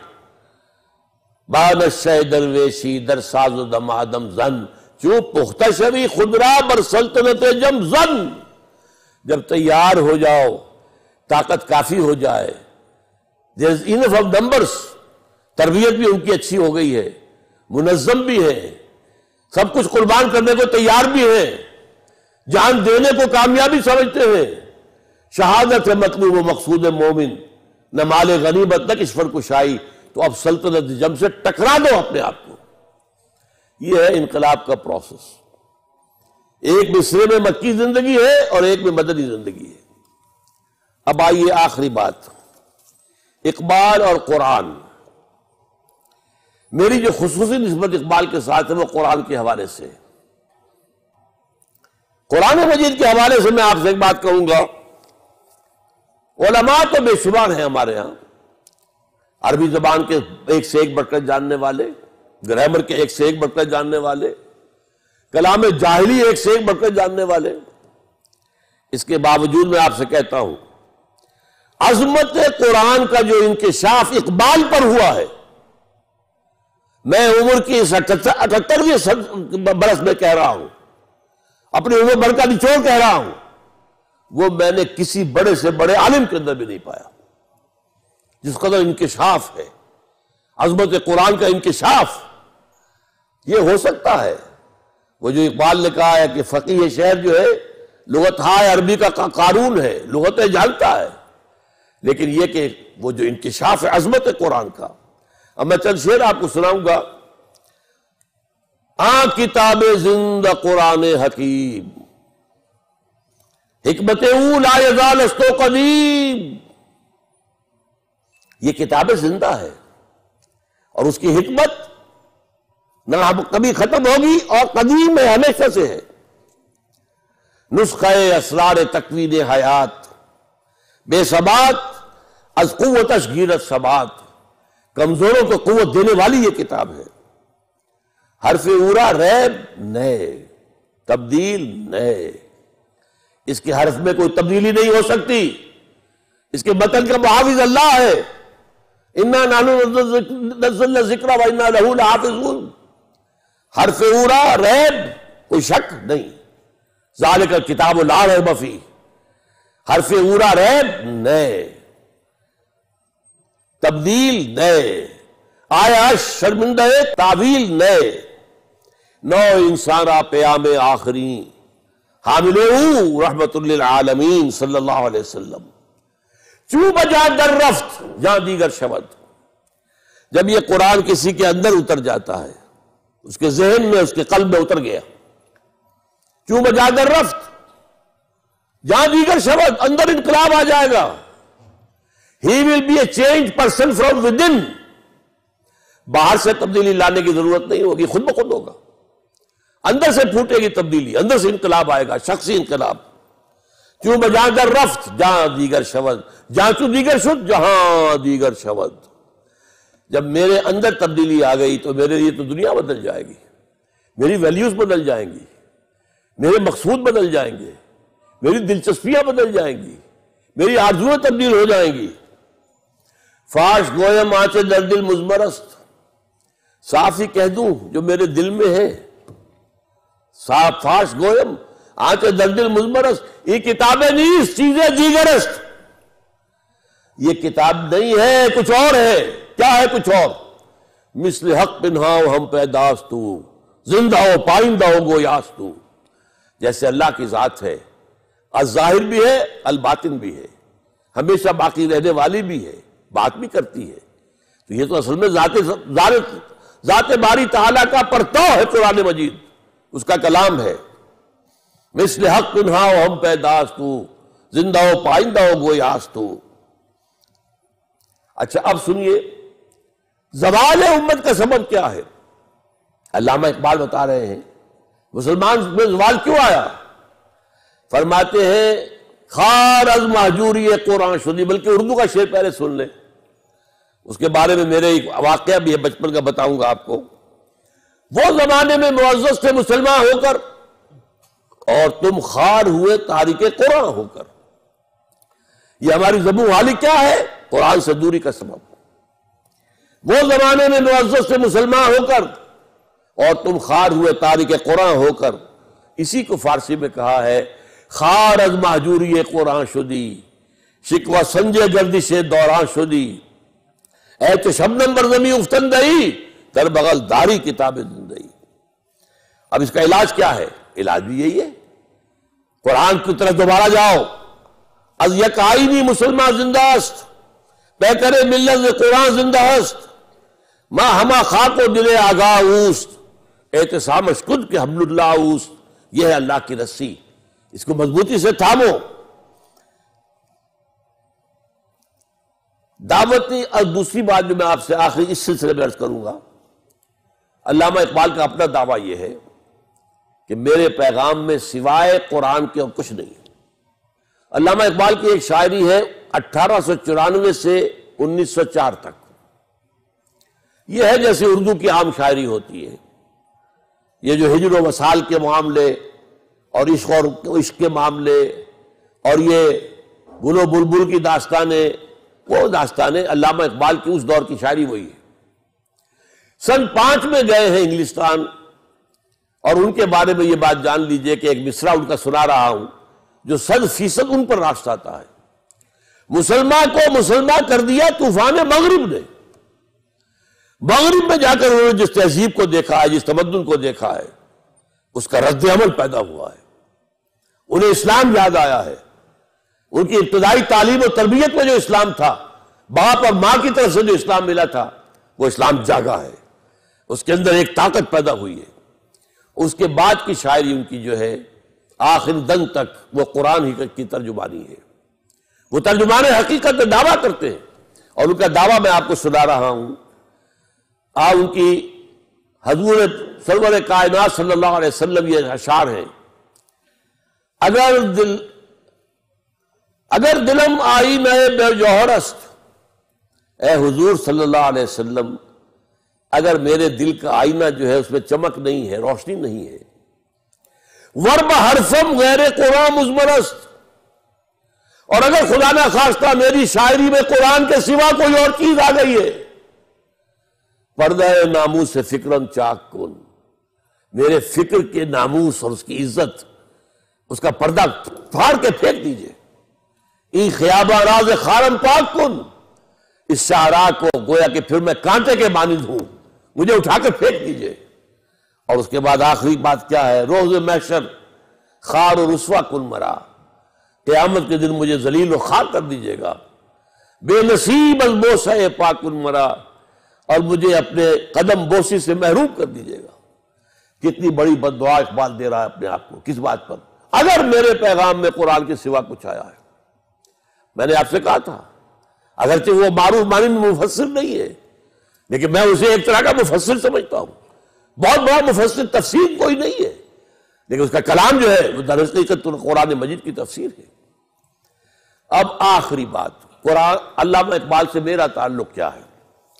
با نشہ درویشی در ساز و دم آدم زن، چو پختہ شوی خدرا بر سلطنت جم زن، جب تیار ہو جاؤ، طاقت کافی ہو جائے، there is enough of numbers، تربیت بھی ان کی اچھی ہو گئی ہے، منظم بھی ہے، سب کچھ قربان کرنے کو تیار بھی ہے، جان دینے کو کامیابی سمجھتے ہیں، شہادت ہے مطلوب و مقصود مومن، نہ مال غنیمت نہ کشور کشائی، تو اب سلطنت جم سے ٹکرا دو اپنے آپ کو۔ یہ ہے انقلاب کا پروسیس، ایک مصرے میں مکی زندگی ہے اور ایک میں مدنی زندگی ہے۔ اب آئیے آخری بات، اقبال اور قرآن۔ میری جو خصوصی نسبت اقبال کے ساتھ ہے وہ قرآن کے حوالے سے، قرآن مجید کے حوالے سے میں آپ سے ایک بات کہوں گا۔ علماء تو بے شمار ہیں ہمارے ہاں، عربی زبان کے ایک سے ایک بڑھ کر جاننے والے، گرامر کے ایک سے ایک بڑھ کر جاننے والے، کلام جاہلی ایک سے ایک بڑھ کر جاننے والے۔ اس کے باوجود میں آپ سے کہتا ہوں، عظمت قرآن کا جو انکشاف اقبال پر ہوا ہے، میں عمر کی اس اٹھترویں برس میں کہہ رہا ہوں، اپنی عمر بھر کا نچوڑ کہہ رہا ہوں، وہ میں نے کسی بڑے سے بڑے عالم کے اندر بھی نہیں پایا۔ جس قدر انکشاف ہے، عظمت قرآن کا انکشاف، یہ ہو سکتا ہے۔ وہ جو اقبال نے کہا ہے کہ فقیہ شہر جو ہے لغت ہائے عربی کا قارون ہے، لغتیں جانتا ہے، لیکن یہ کہ وہ جو انکشاف ہے عظمت قرآن کا۔ اب میں چند شعر آپ کو سناؤں گا۔ آ کتاب زندہ قرآن حکیم، حکمت او لا یزال است و قدیم، یہ کتاب زندہ ہے اور اس کی حکمت نہ کبھی ختم ہوگی اور قدیم ہے، ہمیشہ سے ہے۔ نسخہ اسرار تکوین حیات، بے ثبات از قوتش گیرت ثبات، کمزوروں کو قوت دینے والی یہ کتاب ہے۔ حرف اورا ریب نئے، تبدیل نئے، اس کے حرف میں کوئی تبدیلی نہیں ہو سکتی، اس کے متن کا محافظ اللہ ہے۔ انا نحن نزلنا الذکر وانا لہ لحافظون، حرف اورا ریب کوئی شک نہیں، ذالک الکتاب لا ریب فیہ، حرف اورا ریب نئے، تبدیل نئے، آیا شرمندہ تعویل نئے، نو انسانہ پیام آخری حاملہ رحمت للعالمین صلی اللہ علیہ وسلم، چوں بجا در رفت جہاں دیگر شود۔ جب یہ قرآن کسی کے اندر اتر جاتا ہے، اس کے ذہن میں، اس کے قلب میں اتر گیا، چوں بجا در رفت جہاں دیگر شود، اندر انقلاب آ جائے گا۔ He will be a changed person from within، باہر سے تبدیلی لانے کی ضرورت نہیں ہوگی، خود بخود ہوگا، اندر سے پھوٹے گی تبدیلی، اندر سے انقلاب آئے گا، شخصی انقلاب۔ چوں بجا در رفت جہاں دیگر شود، جہاں چوں دیگر شد جہاں دیگر شود۔ جب میرے اندر تبدیلی آ گئی تو میرے لیے تو دنیا بدل جائے گی، میری ویلیوز بدل جائیں گی، میرے مقصود بدل جائیں گے، میری دلچسپیاں بدل جائیں گی، میری آرزویں تبدیل ہو جائیں گی۔ فاش گویم آنچے در دل مزمرست، صاف ہی کہہ دوں جو میرے دل میں ہے، صاف فاش گویم آنچے در دل مزمرست، یہ کتابیں نیست چیزیں دیگرست، یہ کتاب نہیں ہے، کچھ اور ہے۔ کیا ہے کچھ اور؟ مثل حق پنہاؤ ہم پیداستو، زندہ ہو پائندہ ہو گویاستو، جیسے اللہ کی ذات ہے، الظاہر بھی ہے الباطن بھی ہے، ہمیشہ باقی رہنے والی بھی ہے، بات بھی کرتی ہے، تو یہ تو اصل میں ذات ذات باری تعالیٰ کا پرتاؤ ہے قرآن مجید، اس کا کلام ہے۔ مثل حق پنہاؤ ہم پیداستو، زندہ ہو پائندہ ہو گویاستو۔ اچھا اب سنیے زوال امت کا سبب کیا ہے؟ علامہ اقبال بتا رہے ہیں مسلمان میں زوال کیوں آیا؟ فرماتے ہیں خار از مہجوری قرآن شدی، بلکہ اردو کا شعر پہلے سن لیں، اس کے بارے میں میرے ایک واقعہ بھی ہے بچپن کا، بتاؤں گا آپ کو۔ وہ زمانے میں معزز تھے مسلمان ہو کر، اور تم خار ہوئے تاریک قرآن ہو کر۔ یہ ہماری زبوں والی کیا ہے؟ قرآن سے دوری کا سبب۔ وہ زمانے میں معزز تھے مسلمان ہو کر، اور تم خار ہوئے تاریک قرآن ہو کر۔ اسی کو فارسی میں کہا ہے خار از مہجوری قرآن شدی، شکوہ سنجے گردش دوران شدی، اے تو شبنم بر زمیں افتندہی، در بغل داری کتاب زندہی۔ اب اس کا علاج کیا ہے؟ علاج بھی یہی ہے، قرآن کی طرف دوبارہ جاؤ۔ از یک آئینی مسلمان زندہ است، پہ کرے ملت قرآن زندہ است، ماں ہما خاک و دل آگاہ اوست، اعتصامش کن کہ حبل اللہ اوست۔ یہ ہے اللہ کی رسی، اس کو مضبوطی سے تھامو۔ دعوتی اور دوسری بات جو میں آپ سے آخری اس سلسلے میں عرض کروں گا، علامہ اقبال کا اپنا دعویٰ یہ ہے کہ میرے پیغام میں سوائے قرآن کے اور کچھ نہیں۔ علامہ اقبال کی ایک شاعری ہے اٹھارہ سو چورانوے سے انیس سو چار تک، یہ ہے جیسے اردو کی عام شاعری ہوتی ہے، یہ جو ہجر و وصال کے معاملے اور عشق اور عشق کے معاملے اور یہ گل و بلبل کی داستانیں، وہ داستانیں علامہ اقبال کی اس دور کی شاعری وہی ہے۔ سن پانچ میں گئے ہیں انگلستان، اور ان کے بارے میں یہ بات جان لیجئے کہ ایک مصرع ان کا سنا رہا ہوں جو صد فیصد ان پر راست آتا ہے۔ مسلمان کو مسلمان کر دیا طوفان مغرب نے، مغرب میں جا کر انہوں نے جس تہذیب کو دیکھا ہے، جس تمدن کو دیکھا ہے، اس کا رد عمل پیدا ہوا ہے، انہیں اسلام یاد آیا ہے۔ ان کی ابتدائی تعلیم و تربیت میں جو اسلام تھا، باپ اور ماں کی طرف سے جو اسلام ملا تھا، وہ اسلام جاگا ہے، اس کے اندر ایک طاقت پیدا ہوئی ہے۔ اس کے بعد کی شاعری ان کی جو ہے آخر دن تک وہ قرآن ہی کی ترجمانی ہے، وہ ترجمان حقیقت میں دعویٰ کرتے ہیں اور ان کا دعویٰ میں آپ کو سنا رہا ہوں. آپ ان کی حضور سرور کائنات صلی اللہ علیہ وسلم یہ اشعار ہیں: اگر دل اگر دلم آئینہ بے جوہر است. اے حضور صلی اللہ علیہ وسلم، اگر میرے دل کا آئینہ جو ہے اس میں چمک نہیں ہے، روشنی نہیں ہے. ورب حرفم غیر قرآن مضمر است. اور اگر خدا نہ خواستہ میری شاعری میں قرآن کے سوا کوئی اور چیز آ گئی ہے، پردہ ناموس سے فکرن چاک کن. میرے فکر کے ناموس اور اس کی عزت، اس کا پردہ پھاڑ کے پھینک دیجئے. ای خیابہ راز خارم پاک کن. اس شاہراہ کو گویا کہ پھر میں کانٹے کے مانند ہوں، مجھے اٹھا کے پھینک دیجئے. اور اس کے بعد آخری بات کیا ہے؟ روز محشر خار و رسوا کن مرا. قیامت کے دن مجھے ذلیل و خار کر دیجئے گا. بے نصیب البوسہ پاک کن مرا. اور مجھے اپنے قدم بوسی سے محروم کر دیجئے گا. کتنی بڑی بد دعا اقبال دے رہا ہے اپنے آپ کو. کس بات پر؟ اگر میرے پیغام میں قرآن کے سوا کچھ آیا ہے. میں نے آپ سے کہا تھا اگرچہ وہ معروف معنی میں مفسر نہیں ہے، لیکن میں اسے ایک طرح کا مفسر سمجھتا ہوں. بہت بڑا مفسر تفسیر کوئی نہیں ہے، لیکن اس کا کلام جو ہے وہ در حقیقت قرآن مجید کی تفسیر ہے. اب آخری بات، قرآن علامہ اقبال سے میرا تعلق کیا ہے؟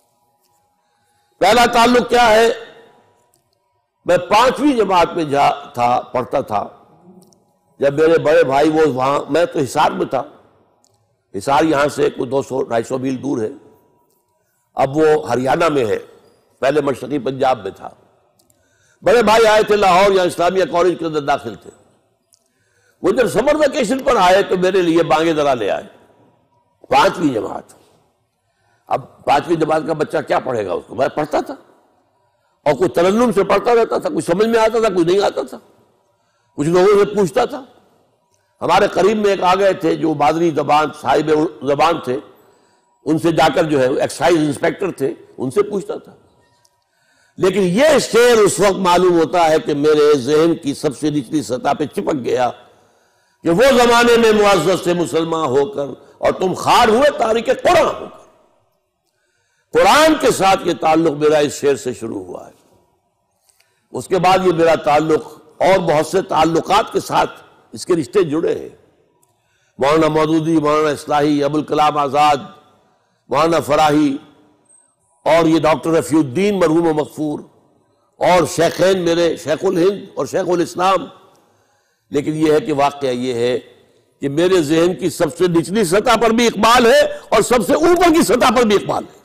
پہلا تعلق کیا ہے؟ میں پانچویں جماعت میں جا تھا پڑھتا تھا جب میرے بڑے بھائی وہ وہاں، میں تو حصار میں تھا. حصار یہاں سے کوئی دو سو ڈھائی سو میل دور ہے. اب وہ ہریانہ میں ہے، پہلے مشرقی پنجاب میں تھا. بڑے بھائی آئے تھے لاہور، یہاں اسلامیہ کالج کے اندر داخل تھے. وہ جب سمر ویکیشن پر آئے تو میرے لیے بانگے درا لے آئے. پانچویں جماعت. اب پانچویں جماعت کا بچہ کیا پڑھے گا؟ اس کو میں پڑھتا تھا اور کوئی ترنم سے پڑھتا رہتا تھا، کچھ سمجھ میں آتا تھا، کچھ نہیں آتا تھا. کچھ لوگوں سے پوچھتا تھا. ہمارے قریب میں ایک آ گئے تھے جو مادری زبان صاحب زبان تھے، ان سے جا کر جو ہے ایکسائز انسپیکٹر تھے، ان سے پوچھتا تھا. لیکن یہ شعر اس وقت معلوم ہوتا ہے کہ میرے ذہن کی سب سے نچلی سطح پہ چپک گیا کہ وہ زمانے میں معزز سے مسلمان ہو کر اور تم خار ہوئے تاریخ قرآن ہو کر. قرآن کے ساتھ یہ تعلق میرا اس شعر سے شروع ہوا ہے. اس کے بعد یہ میرا تعلق اور بہت سے تعلقات کے ساتھ اس کے رشتے جڑے ہیں. مولانا مودودی، مولانا اصلاحی، ابوالکلام آزاد، مولانا فراہی، اور یہ ڈاکٹر رفیع الدین مرحوم و مغفور، اور شیخین میرے شیخ الہند اور شیخ الاسلام. لیکن یہ ہے کہ واقعہ یہ ہے کہ میرے ذہن کی سب سے نچلی سطح پر بھی اقبال ہے اور سب سے اوپر کی سطح پر بھی اقبال ہے.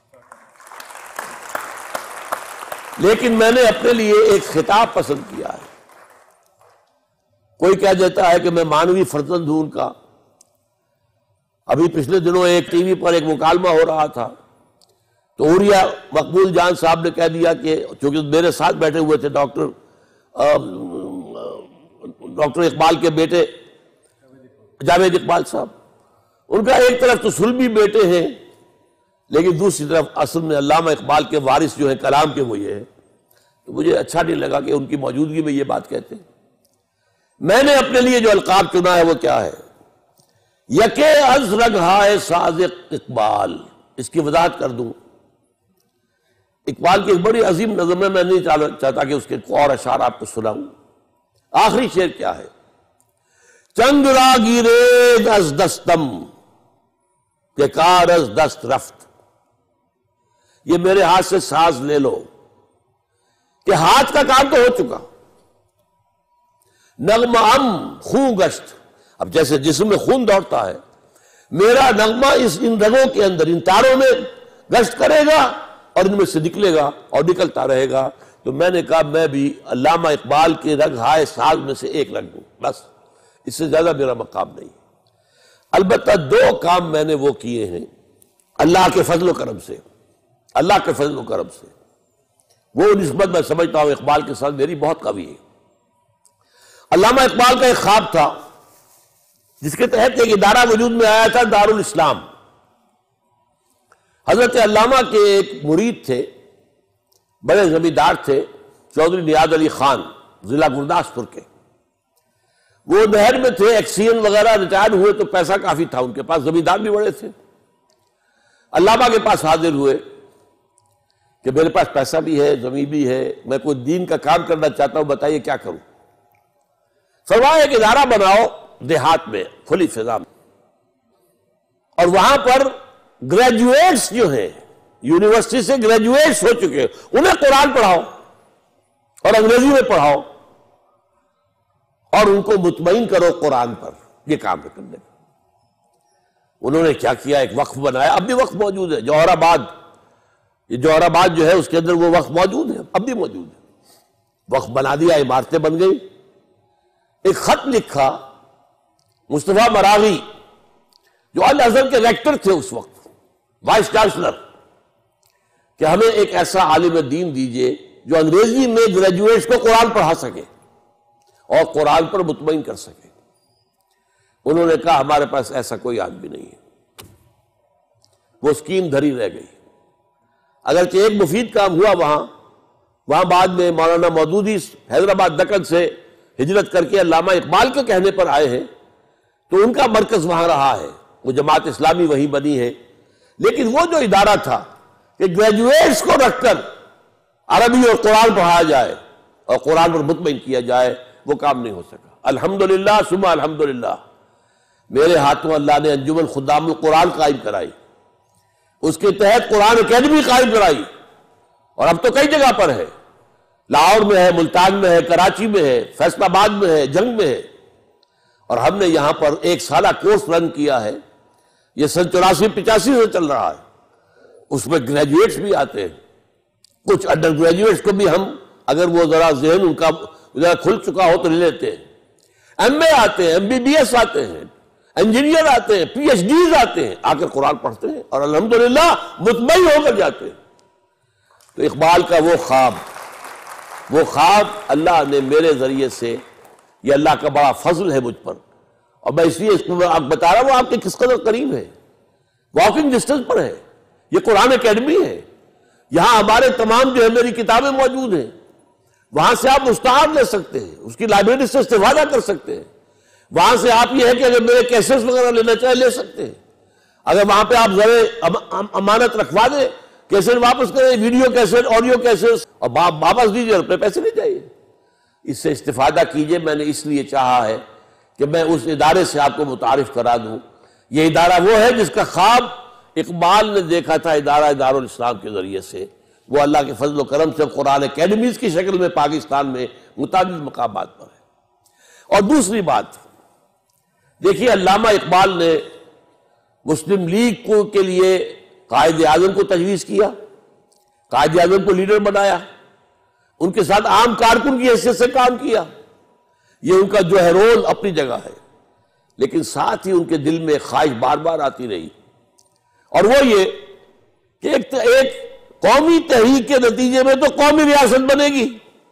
لیکن میں نے اپنے لیے ایک خطاب پسند کیا ہے. کوئی کہہ دیتا ہے کہ میں مانوی فرزند ہوں ان کا. ابھی پچھلے دنوں ایک ٹی وی پر ایک مکالمہ ہو رہا تھا تو عوریہ مقبول جان صاحب نے کہہ دیا کہ چونکہ میرے ساتھ بیٹھے ہوئے تھے ڈاکٹر ڈاکٹر اقبال کے بیٹے جاوید اقبال صاحب، ان کا ایک طرف تو سلمی بیٹے ہیں لیکن دوسری طرف اصل میں علامہ اقبال کے وارث جو ہیں کلام کے وہ یہ ہے. تو مجھے اچھا نہیں لگا کہ ان کی موجودگی میں یہ بات کہتے ہیں. میں نے اپنے لیے جو القاب چنا ہے وہ کیا ہے؟ یکے از رگہائے ساز اقبال. اس کی وضاحت کر دوں. اقبال کی ایک بڑی عظیم نظم ہے، میں نہیں چاہتا کہ اس کے اور اشعار آپ کو سناؤں. آخری شعر کیا ہے؟ چنگ را گیرید از دستم کہ کار از دست رفت. یہ میرے ہاتھ سے ساز لے لو کہ ہاتھ کا کام تو ہو چکا. نغمہ ام خون گشت. اب جیسے جسم میں خون دوڑتا ہے، میرا نغمہ اس ان رگوں کے اندر ان تاروں میں گشت کرے گا اور ان میں سے نکلے گا اور نکلتا رہے گا. تو میں نے کہا میں بھی علامہ اقبال کے رگ ہائے ساز میں سے ایک رگ دوں، بس اس سے زیادہ میرا مقام نہیں. البتہ دو کام میں نے وہ کیے ہیں اللہ کے فضل و کرم سے. اللہ کے فضل و کرم سے وہ نسبت میں سمجھتا ہوں اقبال کے ساتھ میری بہت قوی ہے. علامہ اقبال کا ایک خواب تھا جس کے تحت ایک ادارہ وجود میں آیا تھا، دارالاسلام. حضرت علامہ کے ایک مرید تھے، بڑے زمیندار تھے، چودھری نیاز علی خان، ضلع گرداسپور کے. وہ نہر میں تھے، ایکسین وغیرہ ریٹائر ہوئے تو پیسہ کافی تھا ان کے پاس، زمیندار بھی بڑے تھے. علامہ کے پاس حاضر ہوئے کہ میرے پاس پیسہ بھی ہے، زمین بھی ہے، میں کوئی دین کا کام کرنا چاہتا ہوں، بتائیے کیا کروں؟ فرمایا ایک ادارہ بناؤ دیہات میں، کھلی فضا میں، اور وہاں پر گریجویٹس جو ہیں، یونیورسٹی سے گریجویٹس ہو چکے، انہیں قرآن پڑھاؤ اور انگریزی میں پڑھاؤ اور ان کو مطمئن کرو قرآن پر، یہ کام کرنے کا۔ انہوں نے کیا کیا، ایک وقف بنایا، اب بھی وقف موجود ہے، جوہر آباد، یہ جوہر آباد جو ہے اس کے اندر وہ وقف موجود ہے، اب بھی موجود ہے، وقف بنا دیا، عمارتیں بن گئی۔ ایک خط لکھا مصطفیٰ مراغی جو الازہر کے ریکٹر تھے اس وقت، وائس چانسلر، کہ ہمیں ایک ایسا عالم دین دیجئے جو انگریزی میں گریجویٹس کو قرآن پڑھا سکے اور قرآن پر مطمئن کر سکے۔ انہوں نے کہا ہمارے پاس ایسا کوئی آدمی نہیں ہے، وہ اسکیم دھری رہ گئی۔ اگرچہ ایک مفید کام ہوا وہاں وہاں بعد میں مولانا مودودی حیدرآباد دکن سے ہجرت کر کے علامہ اقبال کے کہنے پر آئے ہیں، تو ان کا مرکز وہاں رہا ہے، وہ جماعت اسلامی وہیں بنی ہے، لیکن وہ جو ادارہ تھا کہ گریجویٹس کو رکھ کر عربی اور قرآن پڑھایا جائے اور قرآن پر مطمئن کیا جائے، وہ کام نہیں ہو سکا۔ الحمدللہ ثم الحمدللہ میرے ہاتھوں اللہ نے انجمن خدام القرآن قائم کرائی، اس کے تحت قرآن اکیڈمی قائم کرائی، اور اب تو کئی جگہ پر ہے، لاہور میں ہے، ملتان میں ہے، کراچی میں ہے، فیصل آباد میں ہے، جنگ میں ہے، اور ہم نے یہاں پر ایک سالہ کورس رن کیا ہے، یہ سن چوراسی پچاسی سے چل رہا ہے، اس میں گریجویٹس بھی آتے ہیں، کچھ انڈر گریجویٹس کو بھی ہم اگر وہ ذرا ذہن ان کا ذرا کھل چکا ہو تو لے لیتے ہیں، ایم اے آتے ہیں، ایم بی بی ایس آتے ہیں، انجینئر آتے ہیں، پی ایچ ڈیز آتے ہیں، آ کر قرآن پڑھتے ہیں اور الحمدللہ مطمئن ہو کر جاتے ہیں۔ تو اقبال کا وہ خواب وہ خواب اللہ نے میرے ذریعے سے، یہ اللہ کا بڑا فضل ہے مجھ پر، اور میں اس لیے اس کو آپ بتا رہا ہوں، آپ کے کس قدر قریب ہے، واکنگ ڈسٹنس پر ہے، یہ قرآن اکیڈمی ہے، یہاں ہمارے تمام جو ہے میری کتابیں موجود ہیں، وہاں سے آپ مستعار لے سکتے ہیں، اس کی لائبریری سے استفادہ کر سکتے ہیں، وہاں سے آپ یہ ہے کہ اگر میرے کیسز وغیرہ لینا چاہے لے سکتے ہیں، اگر وہاں پہ آپ ذرا امانت رکھوا دیں، کیسٹ واپس کریں، ویڈیو کیسٹ، آڈیو کیسٹ، اور واپس دیجیے اور اپنے پیسے نہیں چاہیے، اس سے استفادہ کیجئے۔ میں نے اس لیے چاہا ہے کہ میں اس ادارے سے آپ کو متعارف کرا دوں، یہ ادارہ وہ ہے جس کا خواب اقبال نے دیکھا تھا ادارہ دارالاسلام کے ذریعے سے، وہ اللہ کے فضل و کرم سے قرآن اکیڈمیز کی شکل میں پاکستان میں متعدد مقامات پر ہے۔ اور دوسری بات دیکھیے، علامہ اقبال نے مسلم لیگ کو کے لیے قائد اعظم کو تجویز کیا، قائد اعظم کو لیڈر بنایا، ان کے ساتھ عام کارکن کی حیثیت سے کام کیا، یہ ان کا جو ہے رول اپنی جگہ ہے، لیکن ساتھ ہی ان کے دل میں خواہش بار بار آتی رہی، اور وہ یہ کہ ایک ایک قومی تحریک کے نتیجے میں تو قومی ریاست بنے گی۔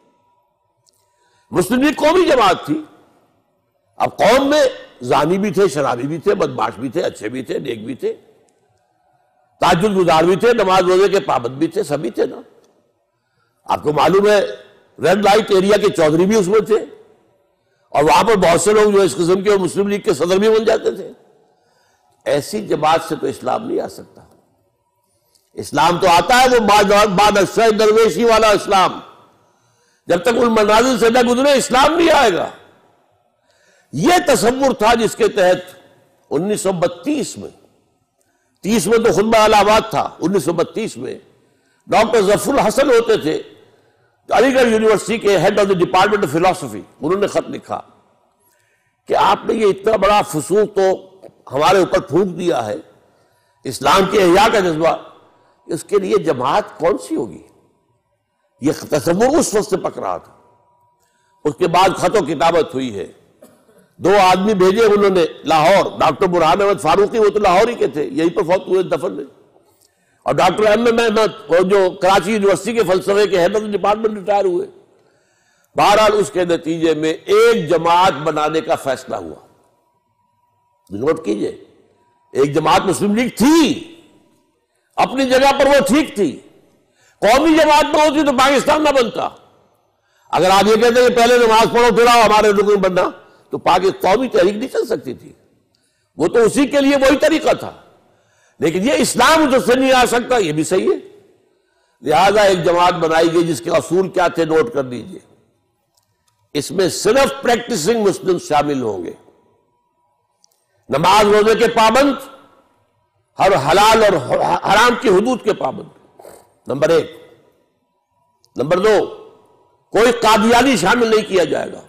مسلم لیگ قومی جماعت تھی، اب قوم میں زانی بھی تھے، شرابی بھی تھے، بدمعاش بھی تھے، اچھے بھی تھے، نیک بھی تھے، تہجد گزار بھی تھے، نماز روزے کے پابند بھی تھے، سبھی تھے نا۔ آپ کو معلوم ہے ریڈ لائٹ ایریا کے چودھری بھی اس میں تھے، اور وہاں پر بہت سے لوگ جو اس قسم کے مسلم لیگ کے صدر بھی بن جاتے تھے۔ ایسی جماعت سے تو اسلام نہیں آ سکتا۔ اسلام تو آتا ہے وہ بعد اشرح درویشی والا اسلام، جب تک ان منازل سے نہ گزرے اسلام نہیں آئے گا۔ یہ تصور تھا جس کے تحت انیس سو بتیس میں، تیس میں تو خطبہ الہ آباد تھا، انیس سو بتیس میں ڈاکٹر ظفر الحسن ہوتے تھے علی گڑھ یونیورسٹی کے head of the department of philosophy, انہوں نے خط لکھا کہ آپ نے یہ اتنا بڑا فسوق تو ہمارے اوپر پھونک دیا ہے، اسلام کے احیاء کا جذبہ، اس کے لیے جماعت کون سی ہوگی؟ یہ تصور اس وقت سے پک رہا تھا۔ اس کے بعد خط و کتابت ہوئی ہے، دو آدمی بھیجے انہوں نے لاہور، ڈاکٹر برہان احمد فاروقی، وہ تو لاہور ہی کے تھے، یہیں پر فوت ہوئے دفن میں، اور ڈاکٹر ایم ایم احمد وہ جو کراچی یونیورسٹی کے فلسفے کے ہیڈ آف ڈپارٹمنٹ ریٹائر ہوئے۔ بہرحال اس کے نتیجے میں ایک جماعت بنانے کا فیصلہ ہوا۔ نوٹ کیجئے، ایک جماعت مسلم لیگ تھی، اپنی جگہ پر وہ ٹھیک تھی، قومی جماعت نہ ہوتی تو پاکستان نہ بنتا۔ اگر آپ یہ کہتے ہیں کہ پہلے نماز پڑھو پھر آؤ ہمارے رکن بننا، تو پاکستان قومی تحریک نہیں چل سکتی تھی، وہ تو اسی کے لیے وہی طریقہ تھا۔ لیکن یہ اسلام ادھر سے نہیں آ سکتا، یہ بھی صحیح ہے۔ لہذا ایک جماعت بنائی گئی جس کے اصول کیا تھے نوٹ کر لیجئے۔ اس میں صرف پریکٹسنگ مسلم شامل ہوں گے، نماز روزے کے پابند، ہر حلال اور حرام کی حدود کے پابند، نمبر ایک۔ نمبر دو، کوئی قادیانی شامل نہیں کیا جائے گا۔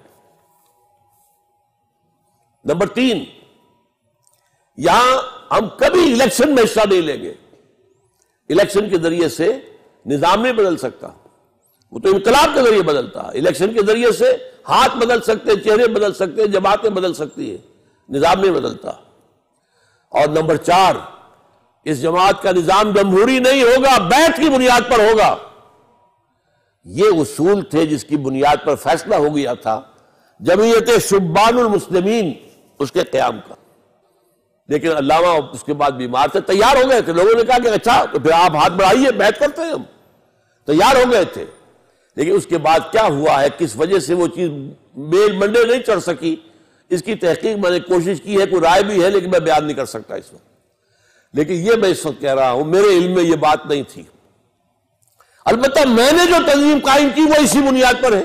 نمبر تین، یہاں ہم کبھی الیکشن میں حصہ نہیں لیں گے۔ الیکشن کے ذریعے سے نظام نہیں بدل سکتا، وہ تو انقلاب کے ذریعے بدلتا ہے۔ الیکشن کے ذریعے سے ہاتھ بدل سکتے، چہرے بدل سکتے، جماعتیں بدل سکتی ہیں، نظام نہیں بدلتا۔ اور نمبر چار، اس جماعت کا نظام جمہوری نہیں ہوگا، بیعت کی بنیاد پر ہوگا۔ یہ اصول تھے جس کی بنیاد پر فیصلہ ہو گیا تھا جمعیت شبان المسلمین اس کے قیام کا۔ لیکن علامہ اس کے بعد بیمار تھے، تیار ہو گئے تھے، لوگوں نے کہا کہ اچھا تو پھر آپ ہاتھ بڑھائیے، بیعت کرتے ہیں، ہم تیار ہو گئے تھے۔ لیکن اس کے بعد کیا ہوا ہے، کس وجہ سے وہ چیز میل منڈے نہیں چڑھ سکی، اس کی تحقیق میں نے کوشش کی ہے، کوئی رائے بھی ہے لیکن میں بیان نہیں کر سکتا اس وقت۔ لیکن یہ میں اس وقت کہہ رہا ہوں، میرے علم میں یہ بات نہیں تھی۔ البتہ میں نے جو تنظیم قائم کی وہ اسی بنیاد پر ہے،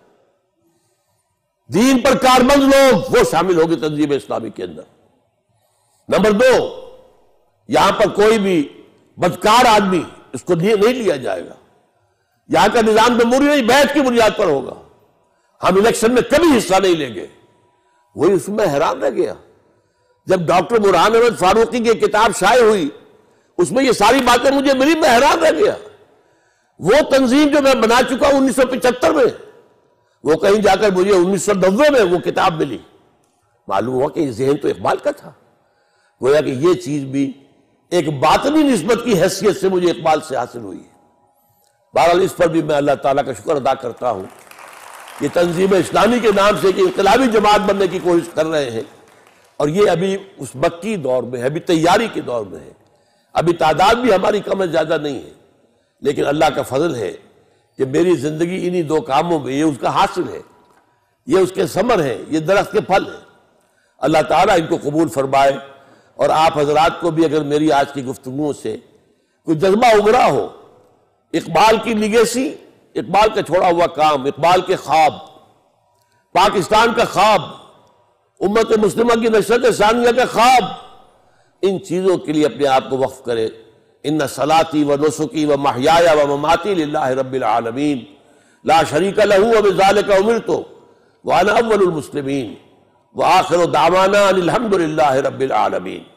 دین پر کاربند لوگ وہ شامل ہوگی تنظیم اسلامی کے اندر۔ نمبر دو، یہاں پر کوئی بھی بدکار آدمی اس کو نہیں لیا جائے گا۔ یہاں کا نظام جمہوری نہیں، بیعت کی بنیاد پر ہوگا۔ ہم الیکشن میں کبھی حصہ نہیں لیں گے۔ وہی اس میں حیران رہ گیا جب ڈاکٹر برہان احمد فاروقی کی کتاب شائع ہوئی، اس میں یہ ساری باتیں مجھے ملی، میں حیران رہ گیا۔ وہ تنظیم جو میں بنا چکا ہوں انیس سو پچہتر میں، وہ کہیں جا کر مجھے انیس سو نوے میں وہ کتاب ملی۔ معلوم ہوا کہ یہ ذہن تو اقبال کا تھا، گویا کہ یہ چیز بھی ایک باطنی نسبت کی حیثیت سے مجھے اقبال سے حاصل ہوئی ہے۔ بہرحال اس پر بھی میں اللہ تعالیٰ کا شکر ادا کرتا ہوں۔ یہ تنظیم اسلامی کے نام سے کہ انقلابی جماعت بننے کی کوشش کر رہے ہیں، اور یہ ابھی اس مکی دور میں ہے، ابھی تیاری کے دور میں ہے، ابھی تعداد بھی ہماری کم ہے، زیادہ نہیں ہے، لیکن اللہ کا فضل ہے کہ میری زندگی انہی دو کاموں میں، یہ اس کا حاصل ہے، یہ اس کے ثمر ہے، یہ درخت کے پھل ہیں۔ اللہ تعالیٰ ان کو قبول فرمائے، اور آپ حضرات کو بھی اگر میری آج کی گفتگوؤں سے کوئی جذبہ ابھرا ہو، اقبال کی لیگیسی، اقبال کا چھوڑا ہوا کام، اقبال کے خواب، پاکستان کا خواب، امت مسلمہ کی نشرت ثانیہ کا خواب، ان چیزوں کے لیے اپنے آپ کو وقف کرے۔ ان صلاتی و نسکی و محیایا و مماتی للہ رب العالمین لا شریک لہ وبذالک امرت وانا اول المسلمین وآخر دعوانا ان الحمد للہ رب العالمین۔